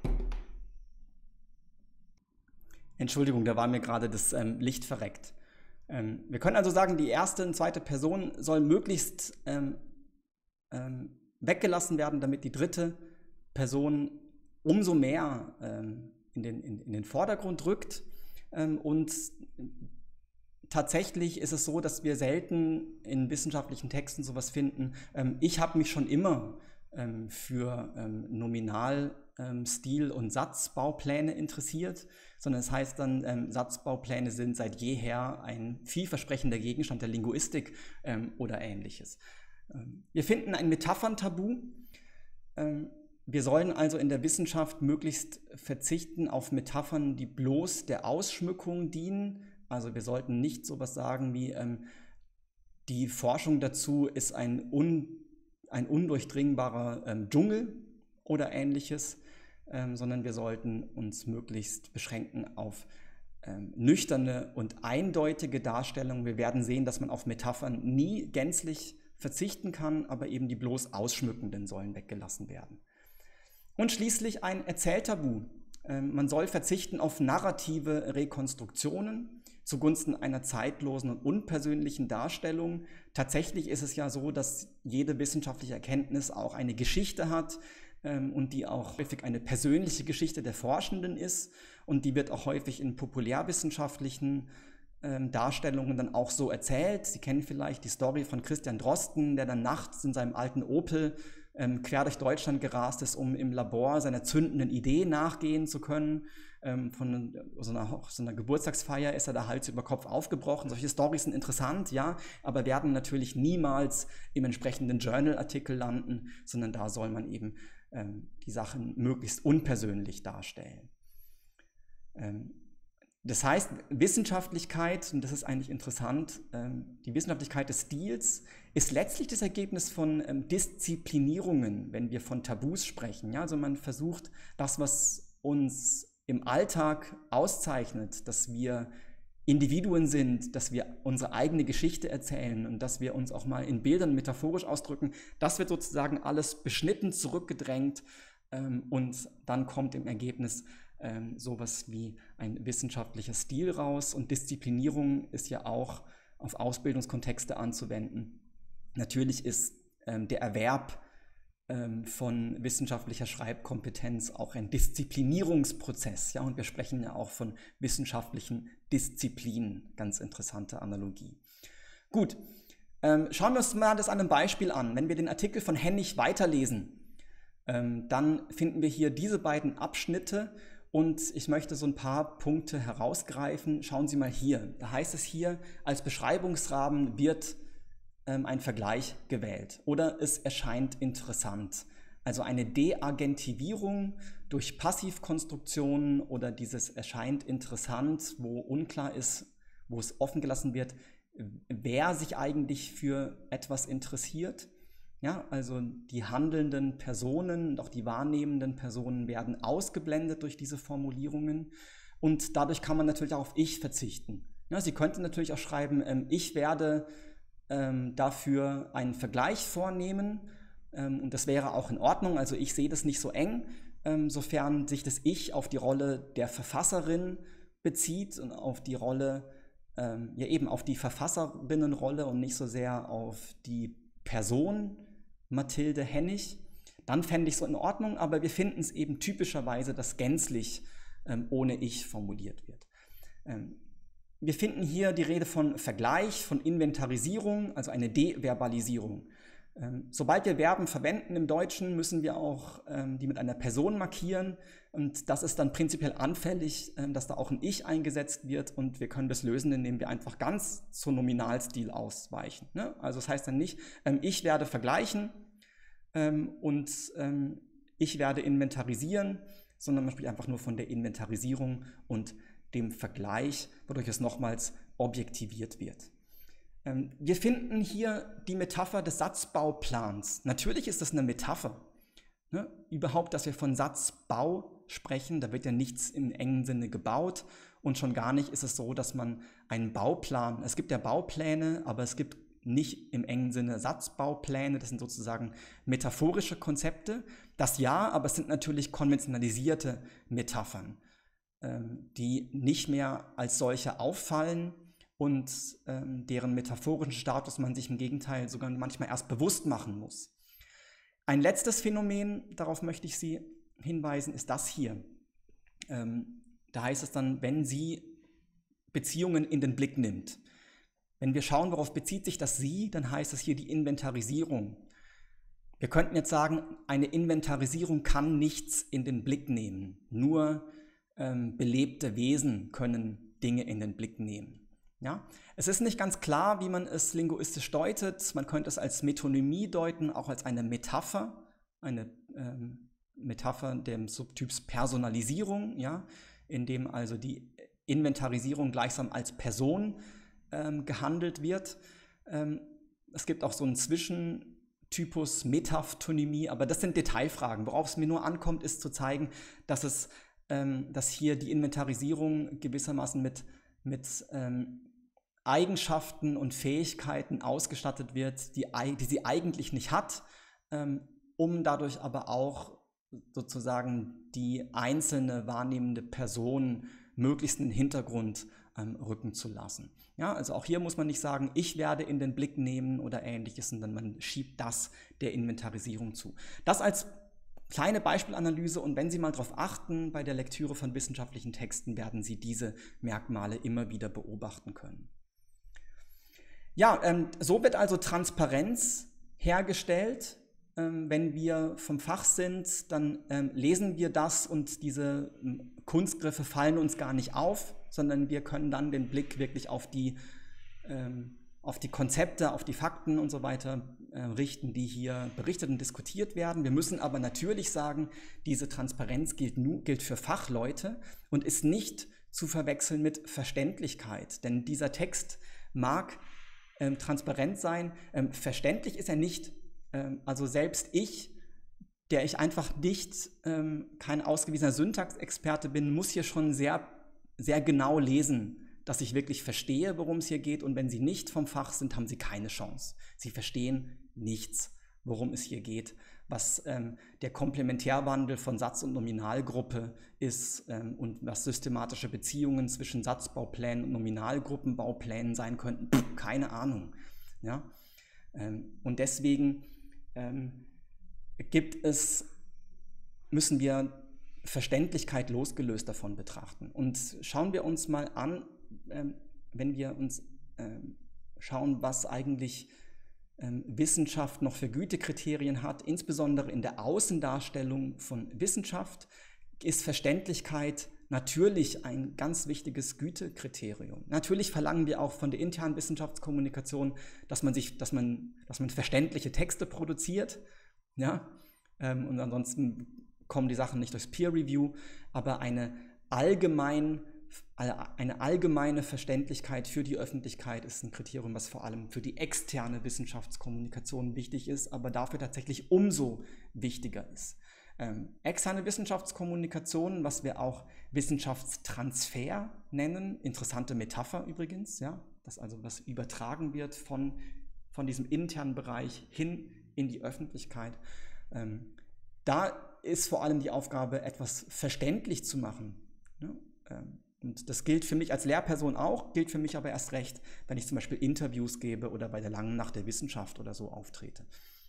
S1: Entschuldigung, da war mir gerade das ähm, Licht verreckt. Ähm, wir können also sagen, die erste und zweite Person soll möglichst ähm, ähm, weggelassen werden, damit die dritte Person umso mehr ähm, in, den, in, in den Vordergrund rückt. Ähm, und tatsächlich ist es so, dass wir selten in wissenschaftlichen Texten sowas finden. Ähm, ich habe mich schon immer ähm, für ähm, Nominal- Stil- und Satzbaupläne interessiert, sondern es heißt dann, ähm, Satzbaupläne sind seit jeher ein vielversprechender Gegenstand der Linguistik ähm, oder Ähnliches. Ähm, wir finden ein Metaphern-Tabu. Ähm, wir sollen also in der Wissenschaft möglichst verzichten auf Metaphern, die bloß der Ausschmückung dienen. Also wir sollten nicht sowas sagen wie, ähm, die Forschung dazu ist ein, un, ein undurchdringbarer ähm, Dschungel oder Ähnliches, ähm, sondern wir sollten uns möglichst beschränken auf ähm, nüchterne und eindeutige Darstellungen. Wir werden sehen, dass man auf Metaphern nie gänzlich verzichten kann, aber eben die bloß ausschmückenden sollen weggelassen werden. Und schließlich ein Erzähltabu. Ähm, man soll verzichten auf narrative Rekonstruktionen zugunsten einer zeitlosen und unpersönlichen Darstellung. Tatsächlich ist es ja so, dass jede wissenschaftliche Erkenntnis auch eine Geschichte hat, und die auch häufig eine persönliche Geschichte der Forschenden ist, und die wird auch häufig in populärwissenschaftlichen ähm, Darstellungen dann auch so erzählt. Sie kennen vielleicht die Story von Christian Drosten, der dann nachts in seinem alten Opel ähm, quer durch Deutschland gerast ist, um im Labor seiner zündenden Idee nachgehen zu können. Ähm, von so einer, so einer Geburtstagsfeier ist er da Hals über Kopf aufgebrochen. Solche Storys sind interessant, ja, aber werden natürlich niemals im entsprechenden Journal-Artikel landen, sondern da soll man eben ähm, die Sachen möglichst unpersönlich darstellen. Ähm, das heißt, Wissenschaftlichkeit, und das ist eigentlich interessant, ähm, die Wissenschaftlichkeit des Stils ist letztlich das Ergebnis von ähm, Disziplinierungen, wenn wir von Tabus sprechen. Ja? Also man versucht, das, was uns im Alltag auszeichnet, dass wir Individuen sind, dass wir unsere eigene Geschichte erzählen und dass wir uns auch mal in Bildern metaphorisch ausdrücken, das wird sozusagen alles beschnitten, zurückgedrängt, ähm, und dann kommt im Ergebnis ähm, sowas wie ein wissenschaftlicher Stil raus, und Disziplinierung ist ja auch auf Ausbildungskontexte anzuwenden. Natürlich ist ähm, der Erwerb ähm, von wissenschaftlicher Schreibkompetenz auch ein Disziplinierungsprozess, ja, und wir sprechen ja auch von wissenschaftlichen Disziplinen, ganz interessante Analogie. Gut, ähm, schauen wir uns mal das an einem Beispiel an. Wenn wir den Artikel von Hennig weiterlesen, ähm, dann finden wir hier diese beiden Abschnitte, und ich möchte so ein paar Punkte herausgreifen. Schauen Sie mal hier, da heißt es hier, als Beschreibungsrahmen wird ähm, ein Vergleich gewählt oder es erscheint interessant. Also eine Deagentivierung durch Passivkonstruktionen oder dieses erscheint interessant, wo unklar ist, wo es offen gelassen wird, wer sich eigentlich für etwas interessiert. Ja, also die handelnden Personen und auch die wahrnehmenden Personen werden ausgeblendet durch diese Formulierungen, und dadurch kann man natürlich auch auf Ich verzichten. Ja, Sie könnten natürlich auch schreiben, ähm, ich werde ähm, dafür einen Vergleich vornehmen, ähm, und das wäre auch in Ordnung. Also ich sehe das nicht so eng, ähm, sofern sich das Ich auf die Rolle der Verfasserin bezieht und auf die Rolle, ähm, ja eben auf die Verfasserinnenrolle und nicht so sehr auf die Person Mathilde Hennig, dann fände ich es so in Ordnung, aber wir finden es eben typischerweise, dass gänzlich ähm, ohne Ich formuliert wird. Ähm, wir finden hier die Rede von Vergleich, von Inventarisierung, also eine Deverbalisierung. Ähm, sobald wir Verben verwenden im Deutschen, müssen wir auch ähm, die mit einer Person markieren. Und das ist dann prinzipiell anfällig, ähm, dass da auch ein Ich eingesetzt wird. Und wir können das lösen, indem wir einfach ganz zum Nominalstil ausweichen. Ne? Also das heißt dann nicht, ähm, ich werde vergleichen ähm, und ähm, ich werde inventarisieren, sondern man spricht einfach nur von der Inventarisierung und dem Vergleich, wodurch es nochmals objektiviert wird. Ähm, wir finden hier die Metapher des Satzbauplans. Natürlich ist das eine Metapher. Ne? Überhaupt, dass wir von Satzbau sprechen, da wird ja nichts im engen Sinne gebaut und schon gar nicht ist es so, dass man einen Bauplan, es gibt ja Baupläne, aber es gibt nicht im engen Sinne Satzbaupläne, das sind sozusagen metaphorische Konzepte. Das ja, aber es sind natürlich konventionalisierte Metaphern, ähm, die nicht mehr als solche auffallen und ähm, deren metaphorischen Status man sich im Gegenteil sogar manchmal erst bewusst machen muss. Ein letztes Phänomen, darauf möchte ich Sie hinweisen, ist das hier. Ähm, da heißt es dann, wenn sie Beziehungen in den Blick nimmt. Wenn wir schauen, worauf bezieht sich das Sie, dann heißt es hier die Inventarisierung. Wir könnten jetzt sagen, eine Inventarisierung kann nichts in den Blick nehmen. Nur ähm, belebte Wesen können Dinge in den Blick nehmen. Ja? Es ist nicht ganz klar, wie man es linguistisch deutet. Man könnte es als Metonymie deuten, auch als eine Metapher, eine ähm, Metapher des Subtyps Personalisierung, ja? In dem also die Inventarisierung gleichsam als Person ähm, gehandelt wird. Ähm, es gibt auch so einen Zwischentypus Metaphtonymie, aber das sind Detailfragen. Worauf es mir nur ankommt, ist zu zeigen, dass, es, ähm, dass hier die Inventarisierung gewissermaßen mit, mit ähm, Eigenschaften und Fähigkeiten ausgestattet wird, die, die sie eigentlich nicht hat, ähm, um dadurch aber auch sozusagen die einzelne wahrnehmende Person möglichst in den Hintergrund ähm, rücken zu lassen. Ja, also auch hier muss man nicht sagen, ich werde in den Blick nehmen oder ähnliches, sondern man schiebt das der Inventarisierung zu. Das als kleine Beispielanalyse, und wenn Sie mal darauf achten, bei der Lektüre von wissenschaftlichen Texten werden Sie diese Merkmale immer wieder beobachten können. Ja, ähm, so wird also Transparenz hergestellt. Ähm, wenn wir vom Fach sind, dann ähm, lesen wir das und diese ähm, Kunstgriffe fallen uns gar nicht auf, sondern wir können dann den Blick wirklich auf die, ähm, auf die Konzepte, auf die Fakten und so weiter äh, richten, die hier berichtet und diskutiert werden. Wir müssen aber natürlich sagen, diese Transparenz gilt, nu, gilt für Fachleute und ist nicht zu verwechseln mit Verständlichkeit, denn dieser Text mag ähm, transparent sein, ähm, verständlich ist er nicht. Ähm, also selbst ich, der ich einfach nicht ähm, kein ausgewiesener Syntaxexperte bin, muss hier schon sehr, sehr genau lesen, dass ich wirklich verstehe, worum es hier geht. Und wenn Sie nicht vom Fach sind, haben Sie keine Chance. Sie verstehen nichts, worum es hier geht, was ähm, der Komplementärwandel von Satz- und Nominalgruppe ist ähm, und was systematische Beziehungen zwischen Satzbauplänen und Nominalgruppenbauplänen sein könnten. Puh, keine Ahnung. Ja? Ähm, und deswegen ähm, gibt es, müssen wir Verständlichkeit losgelöst davon betrachten. Und schauen wir uns mal an, ähm, wenn wir uns ähm, schauen, was eigentlich ähm, Wissenschaft noch für Gütekriterien hat, insbesondere in der Außendarstellung von Wissenschaft, ist Verständlichkeit natürlich ein ganz wichtiges Gütekriterium. Natürlich verlangen wir auch von der internen Wissenschaftskommunikation, dass man, sich, dass man, dass man verständliche Texte produziert, ja? ähm, und ansonsten kommen die Sachen nicht durchs Peer Review, aber eine, allgemein, eine allgemeine Verständlichkeit für die Öffentlichkeit ist ein Kriterium, was vor allem für die externe Wissenschaftskommunikation wichtig ist, aber dafür tatsächlich umso wichtiger ist. Ähm, externe Wissenschaftskommunikation, was wir auch Wissenschaftstransfer nennen, interessante Metapher übrigens, ja, dass also was übertragen wird von, von diesem internen Bereich hin in die Öffentlichkeit. Ähm, da ist vor allem die Aufgabe, etwas verständlich zu machen. Ne? Ähm, und das gilt für mich als Lehrperson auch, gilt für mich aber erst recht, wenn ich zum Beispiel Interviews gebe oder bei der Langen Nacht der Wissenschaft oder so auftrete.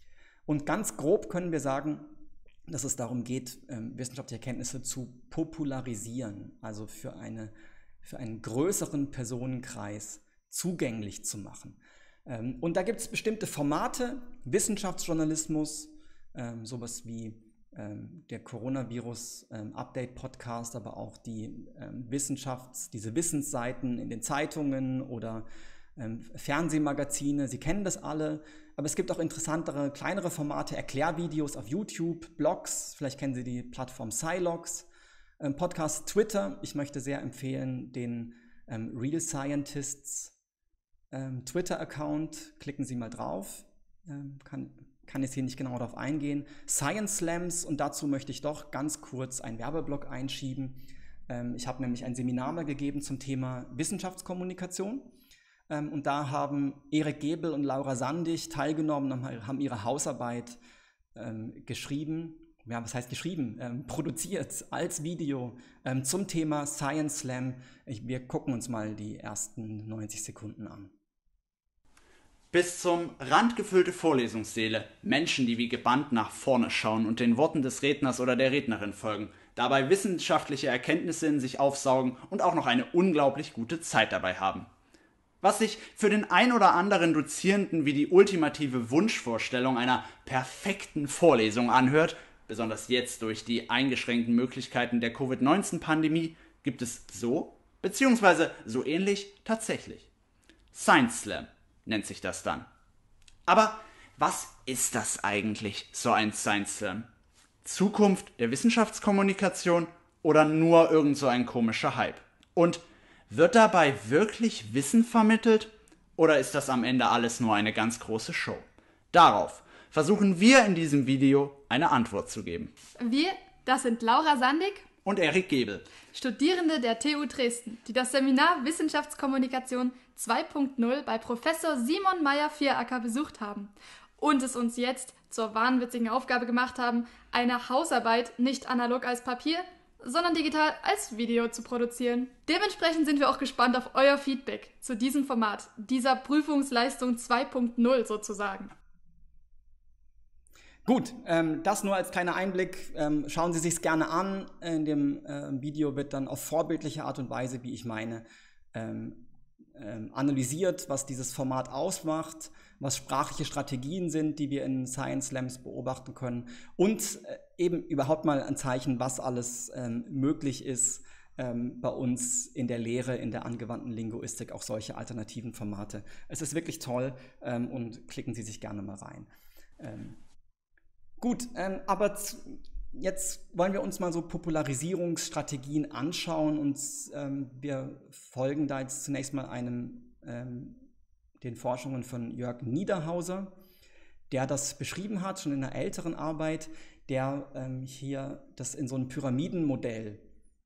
S1: Und ganz grob können wir sagen, dass es darum geht, ähm, wissenschaftliche Erkenntnisse zu popularisieren, also für, eine, für einen größeren Personenkreis zugänglich zu machen. Ähm, und da gibt es bestimmte Formate, Wissenschaftsjournalismus, ähm, sowas wie ähm, der Coronavirus-Update-Podcast, aber auch die ähm, Wissenschafts-, diese Wissensseiten in den Zeitungen oder ähm, Fernsehmagazine. Sie kennen das alle, aber es gibt auch interessantere, kleinere Formate, Erklärvideos auf YouTube, Blogs, vielleicht kennen Sie die Plattform Silox, ähm, Podcast, Twitter. Ich möchte sehr empfehlen den ähm, Real Scientists ähm, Twitter-Account. Klicken Sie mal drauf, ähm, kann, kann jetzt hier nicht genau darauf eingehen. Science Slams, und dazu möchte ich doch ganz kurz einen Werbeblock einschieben. Ähm, ich habe nämlich ein Seminar mal gegeben zum Thema Wissenschaftskommunikation. Ähm, und da haben Erik Gebel und Laura Sandig teilgenommen und haben ihre Hausarbeit ähm, geschrieben, ja, was heißt geschrieben, ähm, produziert als Video ähm, zum Thema Science Slam. Ich, wir gucken uns mal die ersten neunzig Sekunden an.
S2: Bis zum Rand gefüllte Vorlesungssäle, Menschen, die wie gebannt nach vorne schauen und den Worten des Redners oder der Rednerin folgen, dabei wissenschaftliche Erkenntnisse in sich aufsaugen und auch noch eine unglaublich gute Zeit dabei haben. Was sich für den ein oder anderen Dozierenden wie die ultimative Wunschvorstellung einer perfekten Vorlesung anhört, besonders jetzt durch die eingeschränkten Möglichkeiten der Covid neunzehn Pandemie, gibt es so, beziehungsweise so ähnlich tatsächlich. Science Slam nennt sich das dann. Aber was ist das eigentlich, so ein Science Slam? Zukunft der Wissenschaftskommunikation oder nur irgend so ein komischer Hype? Und wird dabei wirklich Wissen vermittelt oder ist das am Ende alles nur eine ganz große Show? Darauf versuchen wir in diesem Video eine Antwort zu geben.
S3: Wir, das sind Laura Sandig
S2: und Erik Gebel,
S3: Studierende der T U Dresden, die das Seminar Wissenschaftskommunikation zwei Punkt null bei Professor Simon Meyer-Vieracker besucht haben und es uns jetzt zur wahnwitzigen Aufgabe gemacht haben, eine Hausarbeit nicht analog als Papier, sondern digital als Video zu produzieren. Dementsprechend sind wir auch gespannt auf euer Feedback zu diesem Format, dieser Prüfungsleistung zwei Punkt null sozusagen.
S1: Gut, ähm, das nur als kleiner Einblick. Ähm, schauen Sie sich's gerne an. In dem äh, Video wird dann auf vorbildliche Art und Weise, wie ich meine, ähm, ähm, analysiert, was dieses Format ausmacht, was sprachliche Strategien sind, die wir in Science Slams beobachten können und äh, eben überhaupt mal ein Zeichen, was alles ähm, möglich ist ähm, bei uns in der Lehre, in der angewandten Linguistik, auch solche alternativen Formate. Es ist wirklich toll ähm, und klicken Sie sich gerne mal rein. Ähm, gut, ähm, aber jetzt wollen wir uns mal so Popularisierungsstrategien anschauen und ähm, wir folgen da jetzt zunächst mal einem, ähm, den Forschungen von Jörg Niederhauser, der das beschrieben hat, schon in einer älteren Arbeit, der ähm, hier das in so einem Pyramidenmodell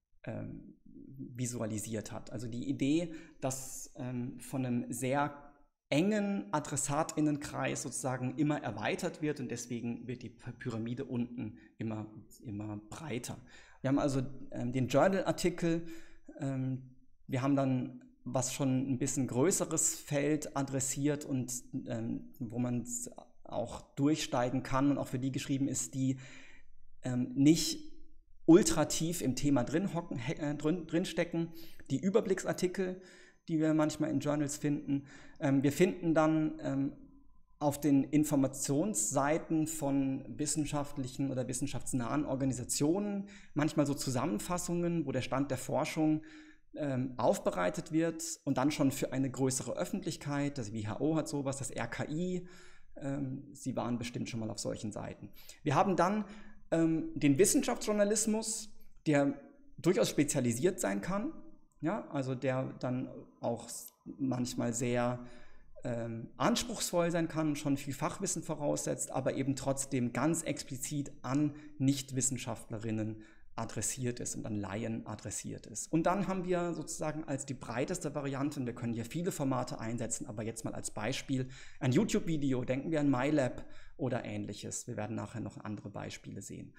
S1: ähm, visualisiert hat. Also die Idee, dass ähm, von einem sehr engen AdressatInnenkreis sozusagen immer erweitert wird und deswegen wird die Pyramide unten immer, immer breiter. Wir haben also ähm, den Journal-Artikel, ähm, wir haben dann was schon ein bisschen größeres Feld adressiert und ähm, wo man auch durchsteigen kann und auch für die geschrieben ist, die ähm, nicht ultra tief im Thema drin, hocken, äh, drin, drin stecken, die Überblicksartikel, die wir manchmal in Journals finden. Ähm, wir finden dann ähm, auf den Informationsseiten von wissenschaftlichen oder wissenschaftsnahen Organisationen manchmal so Zusammenfassungen, wo der Stand der Forschung ähm, aufbereitet wird und dann schon für eine größere Öffentlichkeit. Das W H O hat sowas, das R K I. Ähm, Sie waren bestimmt schon mal auf solchen Seiten. Wir haben dann ähm, den Wissenschaftsjournalismus, der durchaus spezialisiert sein kann. Ja, also der dann auch manchmal sehr ähm, anspruchsvoll sein kann, schon viel Fachwissen voraussetzt, aber eben trotzdem ganz explizit an Nichtwissenschaftlerinnen adressiert ist und an Laien adressiert ist. Und dann haben wir sozusagen als die breiteste Variante, und wir können hier viele Formate einsetzen, aber jetzt mal als Beispiel ein YouTube-Video, denken wir an MyLab oder ähnliches. Wir werden nachher noch andere Beispiele sehen.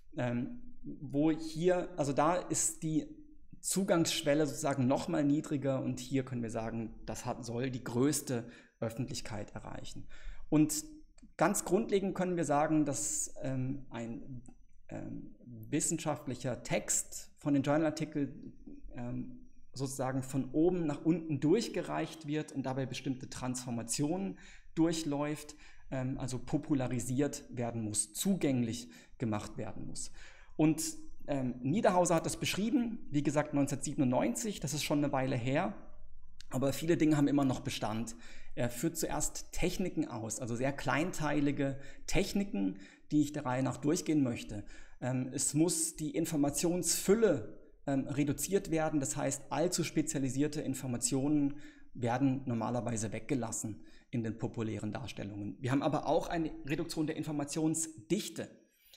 S1: Ähm, wo hier, also da ist die Zugangsschwelle sozusagen noch mal niedriger und hier können wir sagen, das hat, soll die größte Öffentlichkeit erreichen. Und ganz grundlegend können wir sagen, dass ähm, ein ähm, wissenschaftlicher Text von den Journalartikeln ähm, sozusagen von oben nach unten durchgereicht wird und dabei bestimmte Transformationen durchläuft, ähm, also popularisiert werden muss, zugänglich gemacht werden muss. Und ähm, Niederhauser hat das beschrieben, wie gesagt neunzehnhundertsiebenundneunzig, das ist schon eine Weile her, aber viele Dinge haben immer noch Bestand. Er führt zuerst Techniken aus, also sehr kleinteilige Techniken, die ich der Reihe nach durchgehen möchte. Ähm, es muss die Informationsfülle ähm, reduziert werden, das heißt, allzu spezialisierte Informationen werden normalerweise weggelassen in den populären Darstellungen. Wir haben aber auch eine Reduktion der Informationsdichte.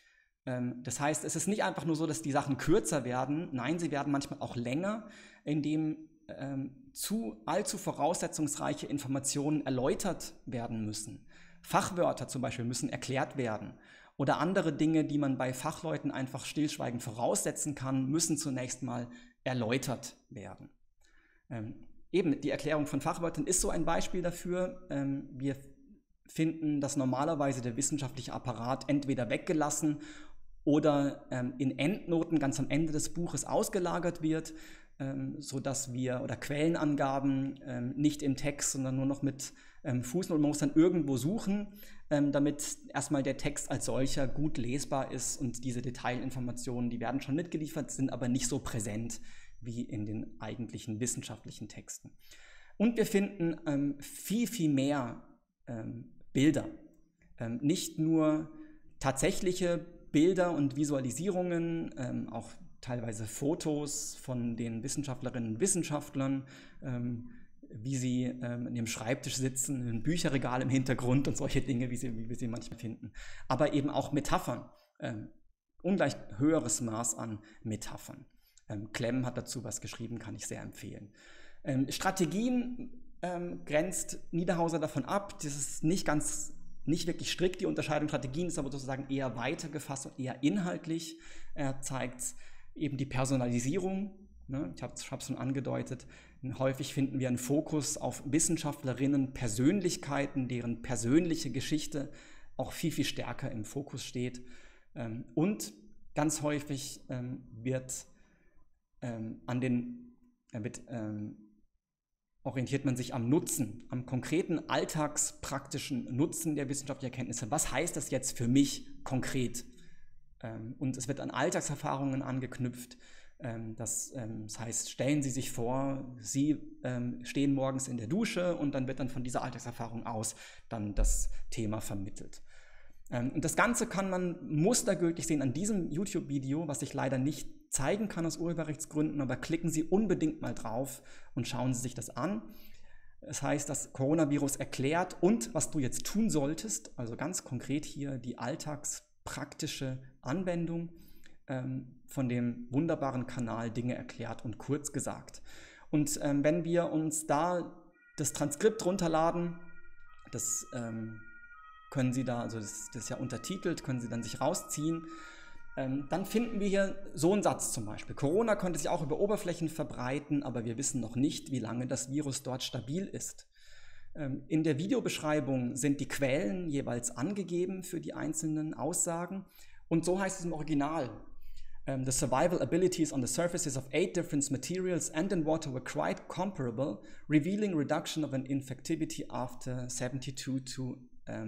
S1: Ähm, das heißt, es ist nicht einfach nur so, dass die Sachen kürzer werden, nein, sie werden manchmal auch länger, indem ähm, zu allzu voraussetzungsreiche Informationen erläutert werden müssen. Fachwörter zum Beispiel müssen erklärt werden oder andere Dinge, die man bei Fachleuten einfach stillschweigend voraussetzen kann, müssen zunächst mal erläutert werden. Ähm, eben, die Erklärung von Fachwörtern ist so ein Beispiel dafür. Ähm, wir finden, dass normalerweise der wissenschaftliche Apparat entweder weggelassen oder ähm, in Endnoten ganz am Ende des Buches ausgelagert wird, ähm, sodass wir, oder Quellenangaben ähm, nicht im Text, sondern nur noch mit ähm, Fußnoten, man muss dann irgendwo suchen, ähm, damit erstmal der Text als solcher gut lesbar ist und diese Detailinformationen, die werden schon mitgeliefert, sind aber nicht so präsent wie in den eigentlichen wissenschaftlichen Texten. Und wir finden ähm, viel, viel mehr ähm, Bilder. Ähm, nicht nur tatsächliche Bilder und Visualisierungen, ähm, auch teilweise Fotos von den Wissenschaftlerinnen und Wissenschaftlern, ähm, wie sie ähm, in ihrem Schreibtisch sitzen, ein Bücherregal im Hintergrund und solche Dinge, wie, sie, wie wir sie manchmal finden. Aber eben auch Metaphern, ähm, ungleich höheres Maß an Metaphern. Ähm, Klemm hat dazu was geschrieben, kann ich sehr empfehlen. Ähm, Strategien ähm, grenzt Niederhauser davon ab, das ist nicht ganz, nicht wirklich strikt, die Unterscheidung. Strategien ist aber sozusagen eher weiter gefasst und eher inhaltlich. Er zeigt eben die Personalisierung, ne? Ich habe es schon angedeutet, häufig finden wir einen Fokus auf Wissenschaftlerinnen, Persönlichkeiten, deren persönliche Geschichte auch viel, viel stärker im Fokus steht. Ähm, und ganz häufig ähm, wird ähm, an den, äh, wird, ähm, orientiert man sich am Nutzen, am konkreten alltagspraktischen Nutzen der wissenschaftlichen Erkenntnisse. Was heißt das jetzt für mich konkret? Ähm, und es wird an Alltagserfahrungen angeknüpft. Ähm, das, ähm, das heißt, stellen Sie sich vor, Sie ähm, stehen morgens in der Dusche und dann wird dann von dieser Alltagserfahrung aus dann das Thema vermittelt. Ähm, und das Ganze kann man mustergültig sehen an diesem YouTube-Video, was ich leider nicht zeigen kann aus Urheberrechtsgründen, aber klicken Sie unbedingt mal drauf und schauen Sie sich das an. Das heißt, das Coronavirus erklärt und was du jetzt tun solltest, also ganz konkret hier die alltagspraktische Anwendung ähm, von dem wunderbaren Kanal Dinge erklärt und kurz gesagt. Und ähm, wenn wir uns da das Transkript runterladen, das ähm, können Sie da, also das, das ist ja untertitelt, können Sie dann sich rausziehen. Ähm, dann finden wir hier so einen Satz zum Beispiel. Corona konnte sich auch über Oberflächen verbreiten, aber wir wissen noch nicht, wie lange das Virus dort stabil ist. Ähm, in der Videobeschreibung sind die Quellen jeweils angegeben für die einzelnen Aussagen. Und so heißt es im Original. Um, the survival abilities on the surfaces of eight different materials and in water were quite comparable, revealing reduction of an infectivity after seventy-two to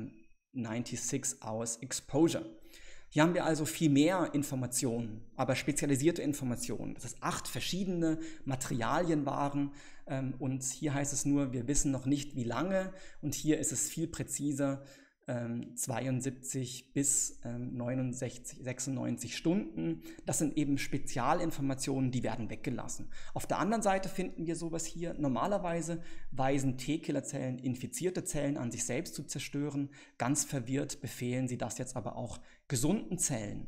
S1: ninety-six hours exposure. Hier haben wir also viel mehr Informationen, aber spezialisierte Informationen, dass es acht verschiedene Materialien waren ähm, und hier heißt es nur, wir wissen noch nicht wie lange und hier ist es viel präziser, ähm, zweiundsiebzig bis ähm, neunundsechzig, sechsundneunzig Stunden. Das sind eben Spezialinformationen, die werden weggelassen. Auf der anderen Seite finden wir sowas hier. Normalerweise weisen T-Killerzellen infizierte Zellen an, sich selbst zu zerstören. Ganz verwirrt befehlen sie das jetzt aber auch gesunden Zellen.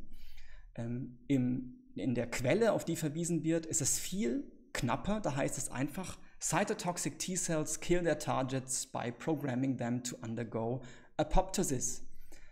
S1: Ähm, im, in der Quelle, auf die verwiesen wird, ist es viel knapper. Da heißt es einfach, cytotoxic T-Cells kill their targets by programming them to undergo Apoptosis.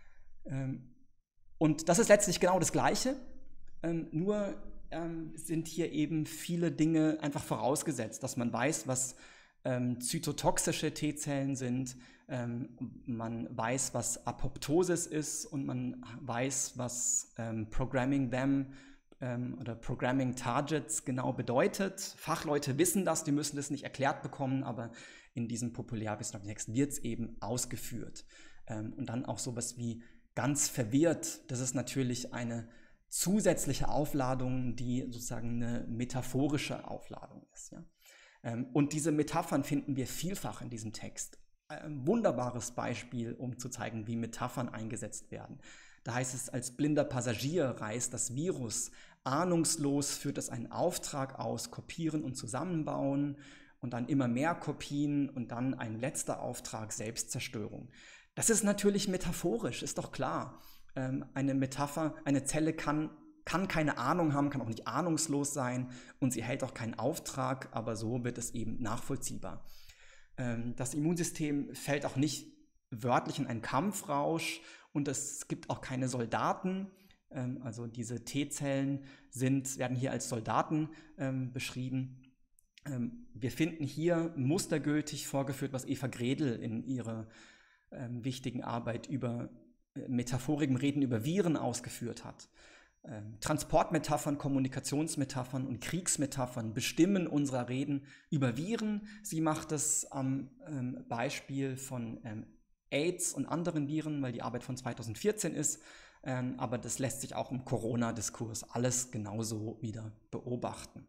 S1: Ähm, und das ist letztlich genau das Gleiche, ähm, nur ähm, sind hier eben viele Dinge einfach vorausgesetzt, dass man weiß, was ähm, zytotoxische T-Zellen sind, ähm, man weiß, was Apoptosis ist und man weiß, was ähm, Programming Them ähm, oder Programming Targets genau bedeutet. Fachleute wissen das, die müssen das nicht erklärt bekommen, aber in diesem populärwissenschaftlichen Text wird es eben ausgeführt. Ähm, und dann auch sowas wie ganz verwirrt, das ist natürlich eine zusätzliche Aufladung, die sozusagen eine metaphorische Aufladung ist. Ja? Ähm, und diese Metaphern finden wir vielfach in diesem Text. Ein wunderbares Beispiel, um zu zeigen, wie Metaphern eingesetzt werden. Da heißt es, als blinder Passagier reißt das Virus ahnungslos, führt es einen Auftrag aus, kopieren und zusammenbauen und dann immer mehr Kopien und dann ein letzter Auftrag, Selbstzerstörung. Das ist natürlich metaphorisch, ist doch klar. Ähm, eine Metapher, eine Zelle kann, kann keine Ahnung haben, kann auch nicht ahnungslos sein und sie hält auch keinen Auftrag, aber so wird es eben nachvollziehbar. Ähm, das Immunsystem fällt auch nicht wörtlich in einen Kampfrausch und es gibt auch keine Soldaten. Ähm, also diese T-Zellen sind, werden hier als Soldaten ähm, beschrieben. Ähm, wir finden hier mustergültig vorgeführt, was Eva Gredl in ihrer ähm, wichtigen Arbeit über äh, Metaphorik im Reden über Viren ausgeführt hat. Ähm, Transportmetaphern, Kommunikationsmetaphern und Kriegsmetaphern bestimmen unser Reden über Viren. Sie macht es am ähm, Beispiel von ähm, AIDS und anderen Viren, weil die Arbeit von zweitausendvierzehn ist. Ähm, aber das lässt sich auch im Corona-Diskurs alles genauso wieder beobachten.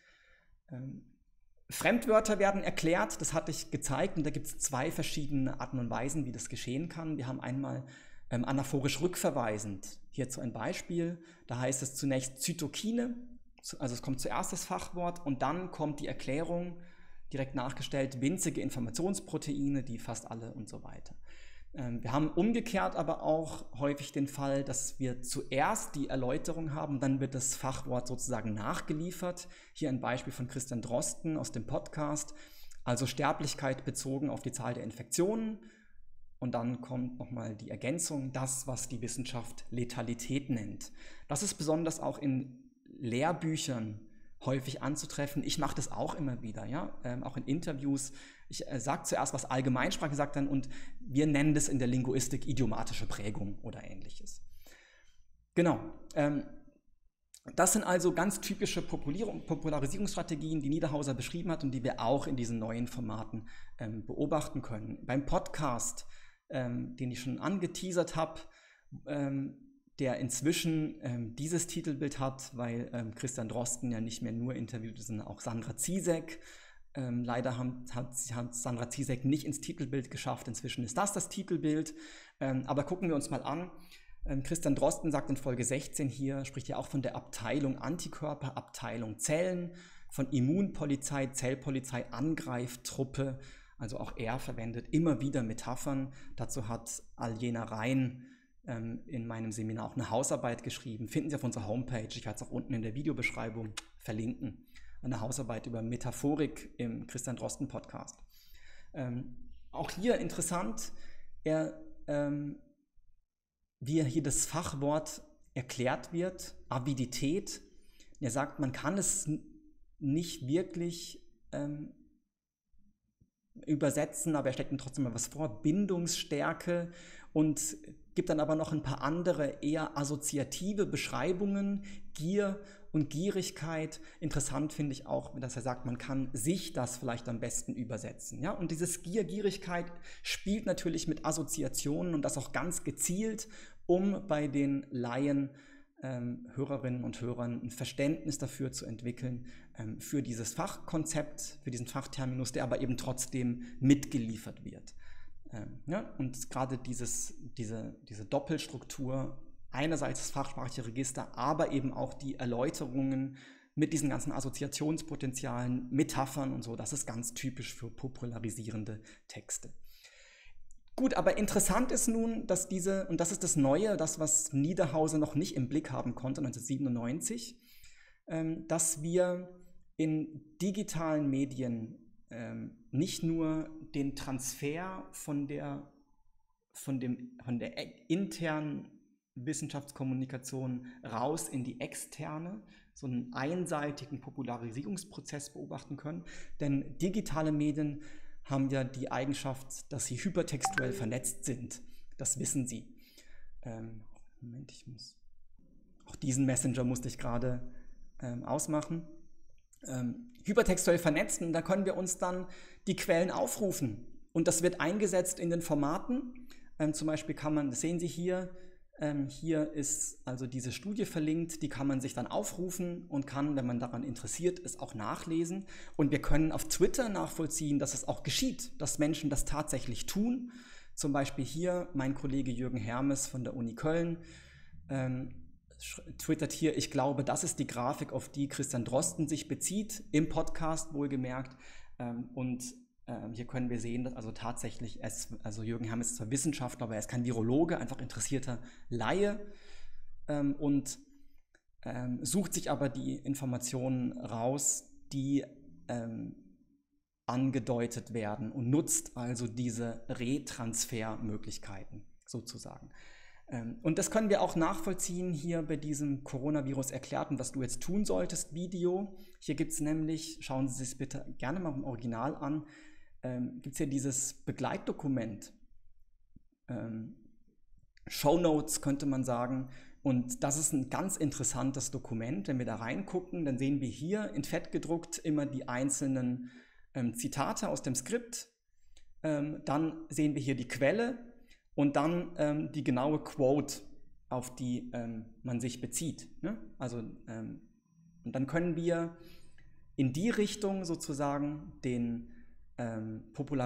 S1: Ähm, Fremdwörter werden erklärt, das hatte ich gezeigt, und da gibt es zwei verschiedene Arten und Weisen, wie das geschehen kann. Wir haben einmal ähm, anaphorisch rückverweisend. Hierzu ein Beispiel, da heißt es zunächst Zytokine, also es kommt zuerst das Fachwort und dann kommt die Erklärung, direkt nachgestellt, winzige Informationsproteine, die fast alle und so weiter. Ähm, wir haben umgekehrt aber auch häufig den Fall, dass wir zuerst die Erläuterung haben, dann wird das Fachwort sozusagen nachgeliefert. Hier ein Beispiel von Christian Drosten aus dem Podcast, also Sterblichkeit bezogen auf die Zahl der Infektionen. Und dann kommt nochmal die Ergänzung, das, was die Wissenschaft Letalität nennt. Das ist besonders auch in Lehrbüchern häufig anzutreffen. Ich mache das auch immer wieder, ja, ähm, auch in Interviews. Ich äh, sage zuerst, was Allgemeinsprache sagt dann, und wir nennen das in der Linguistik idiomatische Prägung oder ähnliches. Genau. Ähm, das sind also ganz typische Populierung, Popularisierungsstrategien, die Niederhauser beschrieben hat und die wir auch in diesen neuen Formaten ähm, beobachten können. Beim Podcast, ähm, den ich schon angeteasert habe, ähm, der inzwischen ähm, dieses Titelbild hat, weil ähm, Christian Drosten ja nicht mehr nur interviewt, sondern auch Sandra Ziesek. Ähm, leider haben, hat, hat Sandra Ziesek nicht ins Titelbild geschafft. Inzwischen ist das das Titelbild. Ähm, aber gucken wir uns mal an. Ähm, Christian Drosten sagt in Folge sechzehn hier, spricht ja auch von der Abteilung Antikörper, Abteilung Zellen, von Immunpolizei, Zellpolizei, Angreiftruppe. Also auch er verwendet immer wieder Metaphern. Dazu hat Aljena Rein in meinem Seminar auch eine Hausarbeit geschrieben. Finden Sie auf unserer Homepage. Ich werde es auch unten in der Videobeschreibung verlinken. Eine Hausarbeit über Metaphorik im Christian Drosten Podcast. Ähm, auch hier interessant, er, ähm, wie hier das Fachwort erklärt wird, Avidität. Er sagt, man kann es nicht wirklich ähm, übersetzen, aber er steckt ihm trotzdem mal was vor. Bindungsstärke, und gibt dann aber noch ein paar andere, eher assoziative Beschreibungen, Gier und Gierigkeit. Interessant finde ich auch, dass er sagt, man kann sich das vielleicht am besten übersetzen. Ja? Und dieses Gier, Gierigkeit spielt natürlich mit Assoziationen und das auch ganz gezielt, um bei den Laien, ähm, Hörerinnen und Hörern ein Verständnis dafür zu entwickeln, ähm, für dieses Fachkonzept, für diesen Fachterminus, der aber eben trotzdem mitgeliefert wird. Ähm, ja, und gerade dieses, diese, diese Doppelstruktur, einerseits das fachsprachliche Register, aber eben auch die Erläuterungen mit diesen ganzen Assoziationspotenzialen, Metaphern und so, das ist ganz typisch für popularisierende Texte. Gut, aber interessant ist nun, dass diese, und das ist das Neue, das, was Niederhauser noch nicht im Blick haben konnte, neunzehnhundertsiebenundneunzig, ähm, dass wir in digitalen Medien ähm, nicht nur den Transfer von der, von dem, von der internen Wissenschaftskommunikation raus in die externe, so einen einseitigen Popularisierungsprozess beobachten können, denn digitale Medien haben ja die Eigenschaft, dass sie hypertextuell vernetzt sind. Das wissen Sie. Ähm, Moment, ich muss Auch diesen Messenger musste ich gerade ähm, ausmachen. Ähm, hypertextuell vernetzt, und da können wir uns dann die Quellen aufrufen. Und das wird eingesetzt in den Formaten. Ähm, zum Beispiel kann man, das sehen Sie hier, ähm, hier ist also diese Studie verlinkt, die kann man sich dann aufrufen und kann, wenn man daran interessiert ist, auch nachlesen. Und wir können auf Twitter nachvollziehen, dass es auch geschieht, dass Menschen das tatsächlich tun. Zum Beispiel hier mein Kollege Jürgen Hermes von der Uni Köln ähm, twittert hier, ich glaube, das ist die Grafik, auf die Christian Drosten sich bezieht, im Podcast wohlgemerkt. Ähm, und ähm, hier können wir sehen, dass also tatsächlich, es, also Jürgen Hermes ist zwar Wissenschaftler, aber er ist kein Virologe, einfach interessierter Laie ähm, und ähm, sucht sich aber die Informationen raus, die ähm, angedeutet werden und nutzt also diese Retransfermöglichkeiten sozusagen. Und das können wir auch nachvollziehen hier bei diesem Coronavirus erklärt und was du jetzt tun solltest Video. Hier gibt es nämlich, schauen Sie sich bitte gerne mal im Original an, ähm, gibt es hier dieses Begleitdokument, ähm, Shownotes könnte man sagen. Und das ist ein ganz interessantes Dokument. Wenn wir da reingucken, dann sehen wir hier in Fett gedruckt immer die einzelnen ähm, Zitate aus dem Skript. Ähm, dann sehen wir hier die Quelle. Und dann ähm, die genaue Quote, auf die ähm, man sich bezieht. Ne? Also, ähm, und dann können wir in die Richtung sozusagen den ähm,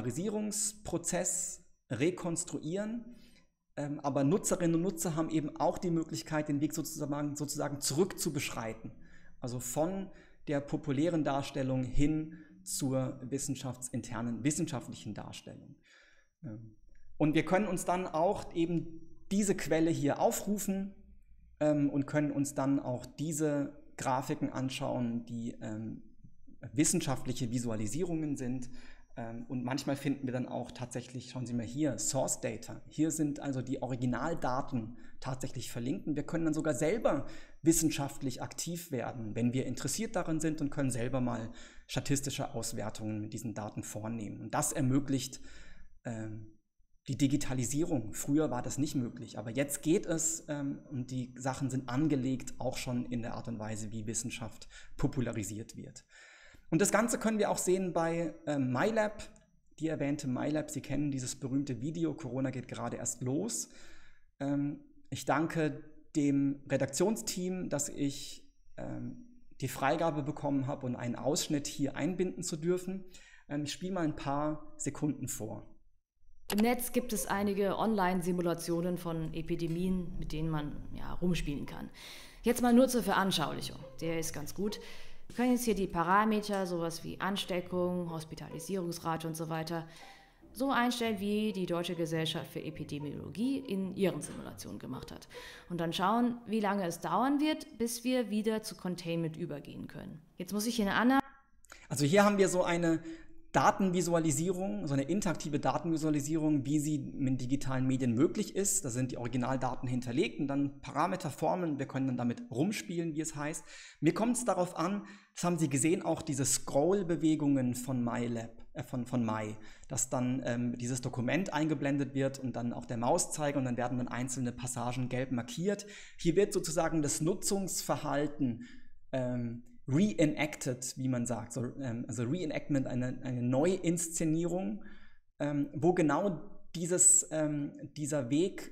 S1: Popularisierungsprozess rekonstruieren. Ähm, aber Nutzerinnen und Nutzer haben eben auch die Möglichkeit, den Weg sozusagen, sozusagen zurück zu beschreiten. Also von der populären Darstellung hin zur wissenschaftsinternen, wissenschaftlichen Darstellung. Ähm, Und wir können uns dann auch eben diese Quelle hier aufrufen ähm, und können uns dann auch diese Grafiken anschauen, die ähm, wissenschaftliche Visualisierungen sind. Ähm, und manchmal finden wir dann auch tatsächlich, schauen Sie mal hier, Source Data. Hier sind also die Originaldaten tatsächlich verlinkt. Und wir können dann sogar selber wissenschaftlich aktiv werden, wenn wir interessiert daran sind und können selber mal statistische Auswertungen mit diesen Daten vornehmen. Und das ermöglicht ähm, die Digitalisierung. Früher war das nicht möglich, aber jetzt geht es ähm, und die Sachen sind angelegt, auch schon in der Art und Weise, wie Wissenschaft popularisiert wird. Und das Ganze können wir auch sehen bei äh, MyLab, die erwähnte MyLab. Sie kennen dieses berühmte Video, Corona geht gerade erst los. Ähm, ich danke dem Redaktionsteam, dass ich ähm, die Freigabe bekommen habe und einen Ausschnitt hier einbinden zu dürfen. Ähm, ich spiele mal ein paar Sekunden vor.
S4: Im Netz gibt es einige Online-Simulationen von Epidemien, mit denen man ja, rumspielen kann. Jetzt mal nur zur Veranschaulichung. Der ist ganz gut. Wir können jetzt hier die Parameter, sowas wie Ansteckung, Hospitalisierungsrate und so weiter, so einstellen, wie die Deutsche Gesellschaft für Epidemiologie in ihren Simulationen gemacht hat. Und dann schauen, wie lange es dauern wird, bis wir wieder zu Containment übergehen können. Jetzt muss ich hier eine Annahme...
S1: Also hier haben wir so eine Datenvisualisierung, so eine interaktive Datenvisualisierung, wie sie mit digitalen Medien möglich ist. Da sind die Originaldaten hinterlegt und dann Parameterformeln. Wir können dann damit rumspielen, wie es heißt. Mir kommt es darauf an, das haben Sie gesehen, auch diese Scroll-Bewegungen von MyLab, äh, von, von My, dass dann ähm, dieses Dokument eingeblendet wird und dann auch der Mauszeiger und dann werden dann einzelne Passagen gelb markiert. Hier wird sozusagen das Nutzungsverhalten ähm, reenacted, wie man sagt, so, ähm, also Reenactment, eine, eine Neuinszenierung, ähm, wo genau dieses, ähm, dieser Weg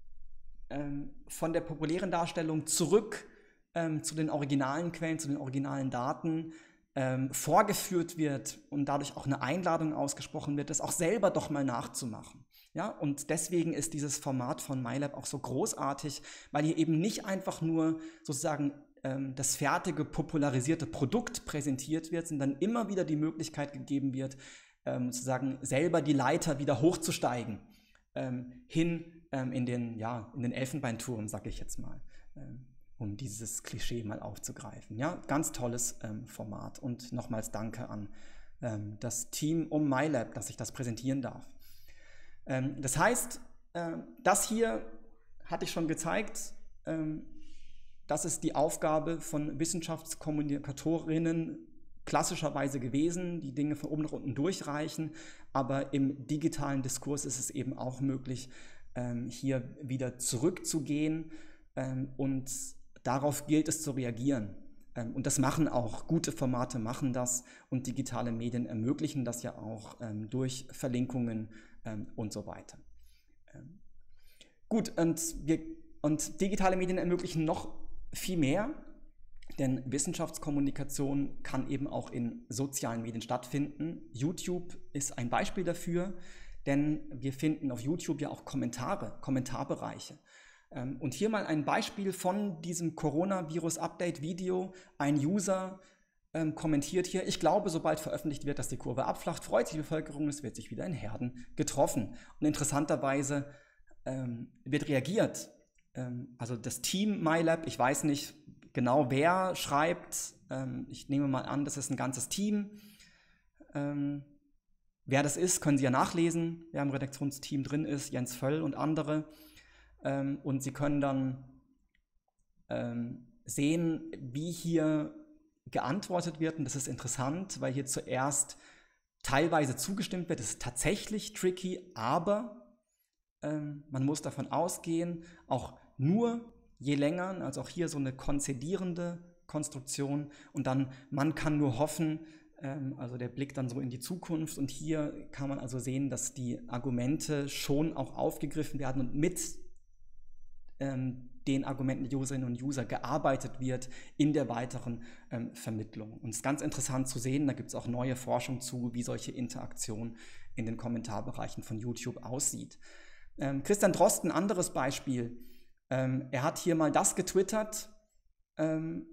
S1: ähm, von der populären Darstellung zurück ähm, zu den originalen Quellen, zu den originalen Daten ähm, vorgeführt wird und dadurch auch eine Einladung ausgesprochen wird, das auch selber doch mal nachzumachen. Ja, und deswegen ist dieses Format von MyLab auch so großartig, weil hier eben nicht einfach nur sozusagen das fertige, popularisierte Produkt präsentiert wird, sondern immer wieder die Möglichkeit gegeben wird, ähm, sozusagen selber die Leiter wieder hochzusteigen, ähm, hin ähm, in den, ja, in den Elfenbeinturm, sage ich jetzt mal, ähm, um dieses Klischee mal aufzugreifen. Ja, ganz tolles ähm, Format und nochmals danke an ähm, das Team um MyLab, dass ich das präsentieren darf. Ähm, das heißt, äh, das hier hatte ich schon gezeigt, ähm, das ist die Aufgabe von Wissenschaftskommunikatorinnen klassischerweise gewesen, die Dinge von oben nach unten durchreichen, aber im digitalen Diskurs ist es eben auch möglich, ähm, hier wieder zurückzugehen ähm, und darauf gilt es zu reagieren. Ähm, und das machen auch, gute Formate machen das und digitale Medien ermöglichen das ja auch ähm, durch Verlinkungen ähm, und so weiter. Ähm, gut, und, wir, und digitale Medien ermöglichen noch viel mehr, denn Wissenschaftskommunikation kann eben auch in sozialen Medien stattfinden. YouTube ist ein Beispiel dafür, denn wir finden auf YouTube ja auch Kommentare, Kommentarbereiche. Und hier mal ein Beispiel von diesem Coronavirus-Update-Video. Ein User ähm, kommentiert hier: Ich glaube, sobald veröffentlicht wird, dass die Kurve abflacht, freut sich die Bevölkerung, es wird sich wieder in Herden getroffen. Und interessanterweise ähm, wird reagiert. Ähm, also das Team MyLab, ich weiß nicht genau, wer schreibt. Ähm, ich nehme mal an, das ist ein ganzes Team. Ähm, wer das ist, können Sie ja nachlesen, wer im Redaktionsteam drin ist, Jens Völl und andere. Ähm, und Sie können dann ähm, sehen, wie hier geantwortet wird. Und das ist interessant, weil hier zuerst teilweise zugestimmt wird. Das ist tatsächlich tricky, aber ähm, man muss davon ausgehen, auch nur je länger, also auch hier so eine konzedierende Konstruktion. Und dann, man kann nur hoffen, ähm, also der Blick dann so in die Zukunft. Und hier kann man also sehen, dass die Argumente schon auch aufgegriffen werden und mit ähm, den Argumenten der Userinnen und User gearbeitet wird in der weiteren ähm, Vermittlung. Und es ist ganz interessant zu sehen, da gibt es auch neue Forschung zu, wie solche Interaktion in den Kommentarbereichen von YouTube aussieht. Ähm, Christian Drosten, anderes Beispiel. Ähm, er hat hier mal das getwittert, ähm,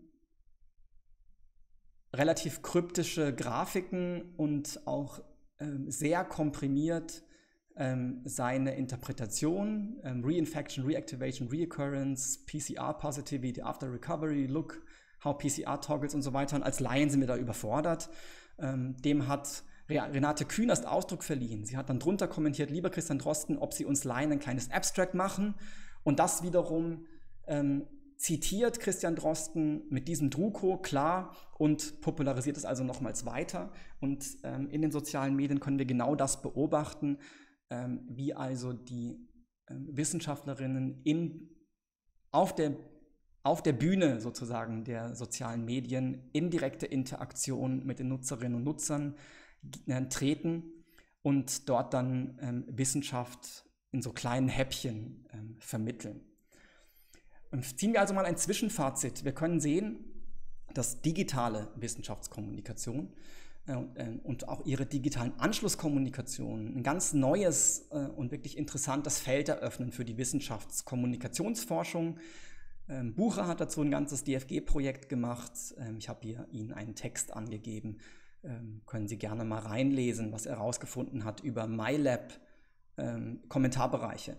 S1: relativ kryptische Grafiken und auch ähm, sehr komprimiert ähm, seine Interpretation, ähm, Reinfection, Reactivation, Reoccurrence, P C R Positivity, After Recovery, Look, how P C R toggles und so weiter. Und als Laien sind wir da überfordert. Ähm, dem hat Renate Künast Ausdruck verliehen. Sie hat dann drunter kommentiert: Lieber Christian Drosten, ob Sie uns Laien ein kleines Abstract machen. Und das wiederum ähm, zitiert Christian Drosten mit diesem Druko klar und popularisiert es also nochmals weiter. Und ähm, in den sozialen Medien können wir genau das beobachten, ähm, wie also die ähm, Wissenschaftlerinnen in, auf, der, auf der Bühne sozusagen der sozialen Medien in direkte Interaktion mit den Nutzerinnen und Nutzern äh, treten und dort dann ähm, Wissenschaft in so kleinen Häppchen ähm, vermitteln. Und ziehen wir also mal ein Zwischenfazit. Wir können sehen, dass digitale Wissenschaftskommunikation äh, äh, und auch ihre digitalen Anschlusskommunikationen ein ganz neues äh, und wirklich interessantes Feld eröffnen für die Wissenschaftskommunikationsforschung. Ähm, Bucher hat dazu ein ganzes D F G-Projekt gemacht. Ähm, ich habe hier Ihnen einen Text angegeben. Ähm, können Sie gerne mal reinlesen, was er herausgefunden hat über MyLab, Ähm, Kommentarbereiche.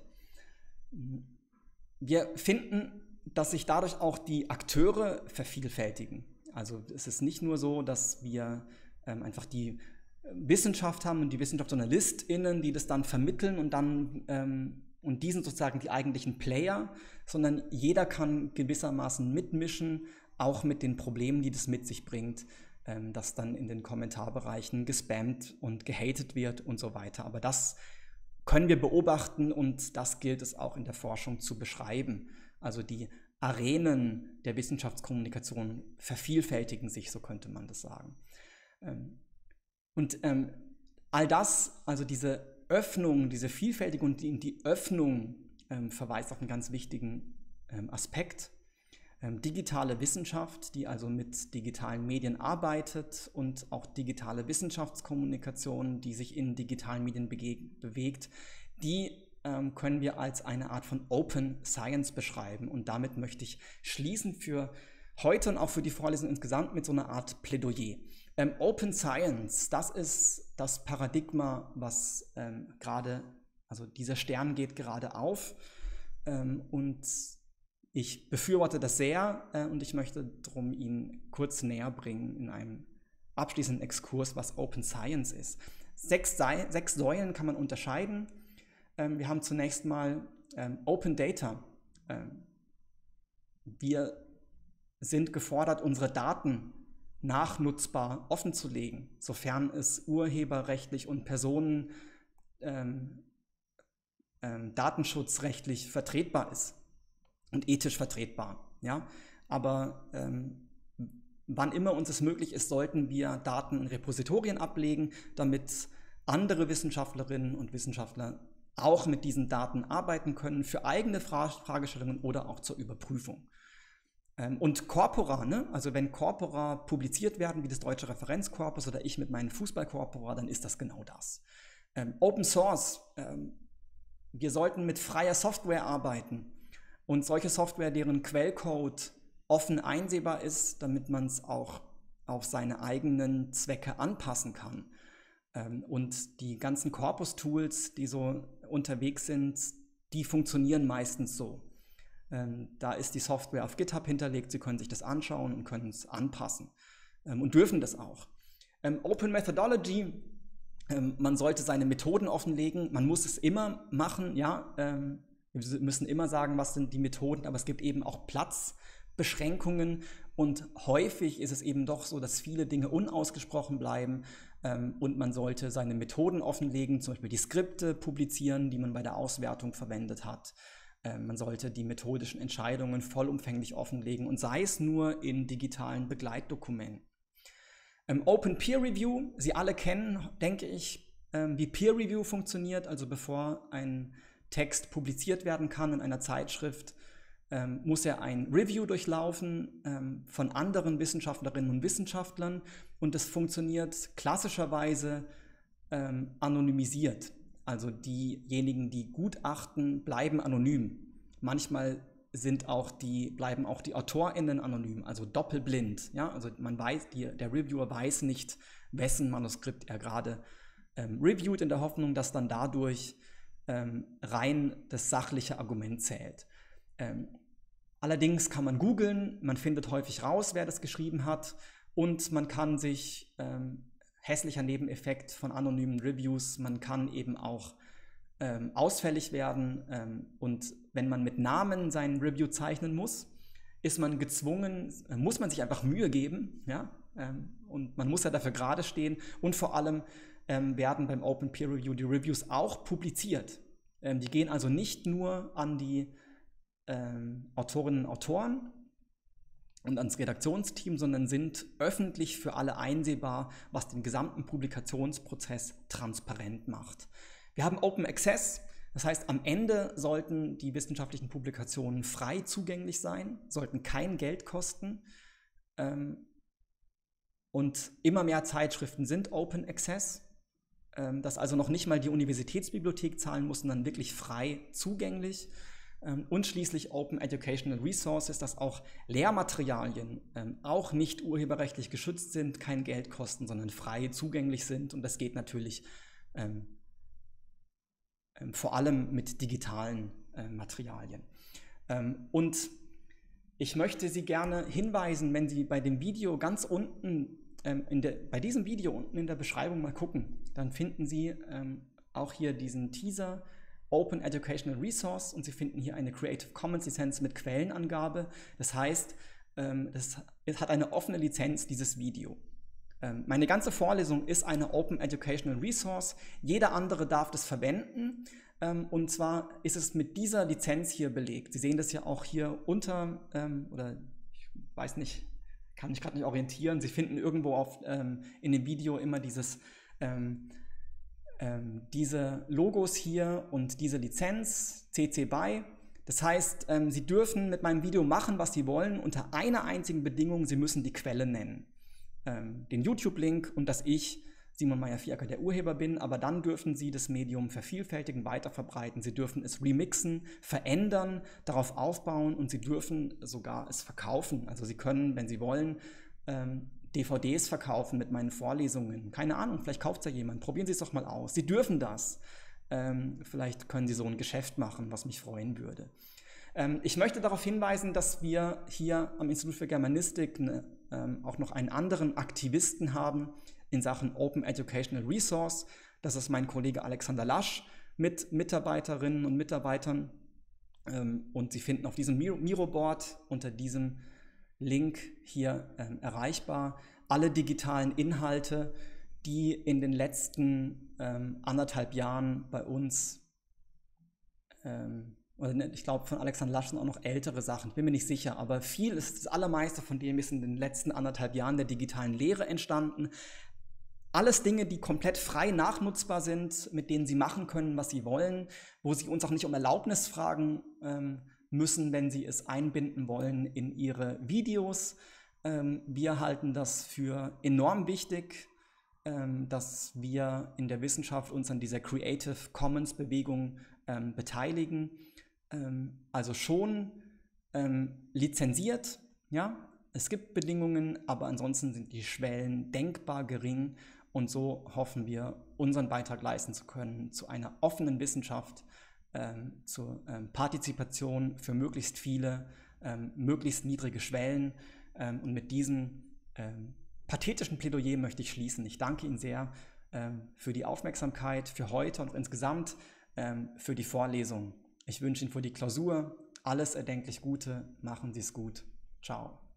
S1: Wir finden, dass sich dadurch auch die Akteure vervielfältigen. Also es ist nicht nur so, dass wir ähm, einfach die Wissenschaft haben und die WissenschaftsjournalistInnen, die das dann vermitteln und dann ähm, und die sind sozusagen die eigentlichen Player, sondern jeder kann gewissermaßen mitmischen, auch mit den Problemen, die das mit sich bringt, ähm, dass dann in den Kommentarbereichen gespammt und gehatet wird und so weiter. Aber das können wir beobachten und das gilt es auch in der Forschung zu beschreiben. Also die Arenen der Wissenschaftskommunikation vervielfältigen sich, so könnte man das sagen. Und ähm, all das, also diese Öffnung, diese Vielfältigung und die, die Öffnung ähm, verweist auf einen ganz wichtigen ähm, Aspekt. Ähm, digitale Wissenschaft, die also mit digitalen Medien arbeitet und auch digitale Wissenschaftskommunikation, die sich in digitalen Medien bewegt, die ähm, können wir als eine Art von Open Science beschreiben. Und damit möchte ich schließen für heute und auch für die Vorlesung insgesamt mit so einer Art Plädoyer. Ähm, Open Science, das ist das Paradigma, was ähm, gerade, also dieser Stern geht gerade auf ähm, und ich befürworte das sehr äh, und ich möchte darum Ihnen kurz näher bringen in einem abschließenden Exkurs, was Open Science ist. Sechs, sechs Säulen kann man unterscheiden. Ähm, wir haben zunächst mal ähm, Open Data. Ähm, wir sind gefordert, unsere Daten nachnutzbar offenzulegen, sofern es urheberrechtlich und Personen ähm, ähm, datenschutzrechtlich vertretbar ist und ethisch vertretbar. Ja? aber ähm, wann immer uns es möglich ist, sollten wir Daten in Repositorien ablegen, damit andere Wissenschaftlerinnen und Wissenschaftler auch mit diesen Daten arbeiten können, für eigene Fra Fragestellungen oder auch zur Überprüfung. Ähm, und Corpora, ne? Also wenn Corpora publiziert werden, wie das Deutsche Referenzkorpus oder ich mit meinen Fußballcorpora, dann ist das genau das. Ähm, Open Source, ähm, wir sollten mit freier Software arbeiten und solche Software, deren Quellcode offen einsehbar ist, damit man es auch auf seine eigenen Zwecke anpassen kann. Ähm, und die ganzen Corpus-Tools, die so unterwegs sind, die funktionieren meistens so. Ähm, da ist die Software auf GitHub hinterlegt, Sie können sich das anschauen und können es anpassen ähm, und dürfen das auch. Ähm, Open Methodology, ähm, man sollte seine Methoden offenlegen, man muss es immer machen, ja, ähm, wir müssen immer sagen, was sind die Methoden, aber es gibt eben auch Platzbeschränkungen und häufig ist es eben doch so, dass viele Dinge unausgesprochen bleiben ähm, und man sollte seine Methoden offenlegen, zum Beispiel die Skripte publizieren, die man bei der Auswertung verwendet hat. Ähm, man sollte die methodischen Entscheidungen vollumfänglich offenlegen und sei es nur in digitalen Begleitdokumenten. Ähm, Open Peer Review, Sie alle kennen, denke ich, ähm, wie Peer Review funktioniert, also bevor ein Text publiziert werden kann in einer Zeitschrift, ähm, muss er ein Review durchlaufen ähm, von anderen Wissenschaftlerinnen und Wissenschaftlern und das funktioniert klassischerweise ähm, anonymisiert. Also diejenigen, die Gutachten, bleiben anonym. Manchmal sind auch die, bleiben auch die AutorInnen anonym, also doppelblind. Ja? Also man weiß, die, der Reviewer weiß nicht, wessen Manuskript er gerade ähm, reviewt, in der Hoffnung, dass dann dadurch ähm, rein das sachliche Argument zählt. Ähm, allerdings kann man googeln, man findet häufig raus, wer das geschrieben hat und man kann sich, ähm, hässlicher Nebeneffekt von anonymen Reviews, man kann eben auch ähm, ausfällig werden ähm, und wenn man mit Namen sein Review zeichnen muss, ist man gezwungen, äh, muss man sich einfach Mühe geben, ja, ähm, und man muss ja dafür gerade stehen und vor allem ähm, werden beim Open Peer Review die Reviews auch publiziert. Ähm, die gehen also nicht nur an die ähm, Autorinnen und Autoren und ans Redaktionsteam, sondern sind öffentlich für alle einsehbar, was den gesamten Publikationsprozess transparent macht. Wir haben Open Access, das heißt, am Ende sollten die wissenschaftlichen Publikationen frei zugänglich sein, sollten kein Geld kosten. Ähm, und immer mehr Zeitschriften sind Open Access, ähm, dass also noch nicht mal die Universitätsbibliothek zahlen muss, sondern wirklich frei zugänglich. Ähm, und schließlich Open Educational Resources, dass auch Lehrmaterialien ähm, auch nicht urheberrechtlich geschützt sind, kein Geld kosten, sondern frei zugänglich sind. Und das geht natürlich ähm, ähm, vor allem mit digitalen äh, Materialien. Ähm, und ich möchte Sie gerne hinweisen, wenn Sie bei dem Video ganz unten, ähm, in der, bei diesem Video unten in der Beschreibung mal gucken, dann finden Sie ähm, auch hier diesen Teaser Open Educational Resource und Sie finden hier eine Creative Commons Lizenz mit Quellenangabe. Das heißt, ähm, das hat eine offene Lizenz, dieses Video. Ähm, meine ganze Vorlesung ist eine Open Educational Resource. Jeder andere darf das verwenden. Ähm, und zwar ist es mit dieser Lizenz hier belegt. Sie sehen das ja auch hier unter, ähm, oder ich weiß nicht, kann mich gerade nicht orientieren. Sie finden irgendwo auf, ähm, in dem Video immer dieses, ähm, ähm, diese Logos hier und diese Lizenz, C C B Y. Das heißt, ähm, Sie dürfen mit meinem Video machen, was Sie wollen, unter einer einzigen Bedingung, Sie müssen die Quelle nennen. Ähm, den YouTube-Link und dass ich Simon Meyer-Vierecker der Urheber bin, aber dann dürfen Sie das Medium vervielfältigen, weiterverbreiten. Sie dürfen es remixen, verändern, darauf aufbauen und Sie dürfen sogar es verkaufen. Also Sie können, wenn Sie wollen, ähm, D V Ds verkaufen mit meinen Vorlesungen. Keine Ahnung, vielleicht kauft es ja jemand. Probieren Sie es doch mal aus. Sie dürfen das. Ähm, vielleicht können Sie so ein Geschäft machen, was mich freuen würde. Ähm, ich möchte darauf hinweisen, dass wir hier am Institut für Germanistik eine, ähm, auch noch einen anderen Aktivisten haben in Sachen Open Educational Resource. Das ist mein Kollege Alexander Lasch mit Mitarbeiterinnen und Mitarbeitern. Ähm, und Sie finden auf diesem Miro-Board unter diesem Link hier ähm, erreichbar alle digitalen Inhalte, die in den letzten ähm, anderthalb Jahren bei uns ähm, oder ich glaube von Alexander Lasch sind auch noch ältere Sachen, ich bin mir nicht sicher, aber viel ist, das allermeiste von dem ist in den letzten anderthalb Jahren der digitalen Lehre entstanden. Alles Dinge, die komplett frei nachnutzbar sind, mit denen Sie machen können, was Sie wollen, wo Sie uns auch nicht um Erlaubnis fragen ähm, müssen, wenn Sie es einbinden wollen in Ihre Videos. Ähm, wir halten das für enorm wichtig, ähm, dass wir in der Wissenschaft uns an dieser Creative Commons Bewegung ähm, beteiligen. Ähm, also schon ähm, lizenziert, ja, es gibt Bedingungen, aber ansonsten sind die Schwellen denkbar gering und so hoffen wir, unseren Beitrag leisten zu können zu einer offenen Wissenschaft, ähm, zur ähm, Partizipation für möglichst viele, ähm, möglichst niedrige Schwellen. Ähm, und mit diesem ähm, pathetischen Plädoyer möchte ich schließen. Ich danke Ihnen sehr ähm, für die Aufmerksamkeit, für heute und insgesamt ähm, für die Vorlesung. Ich wünsche Ihnen für die Klausur alles erdenklich Gute. Machen Sie es gut. Ciao.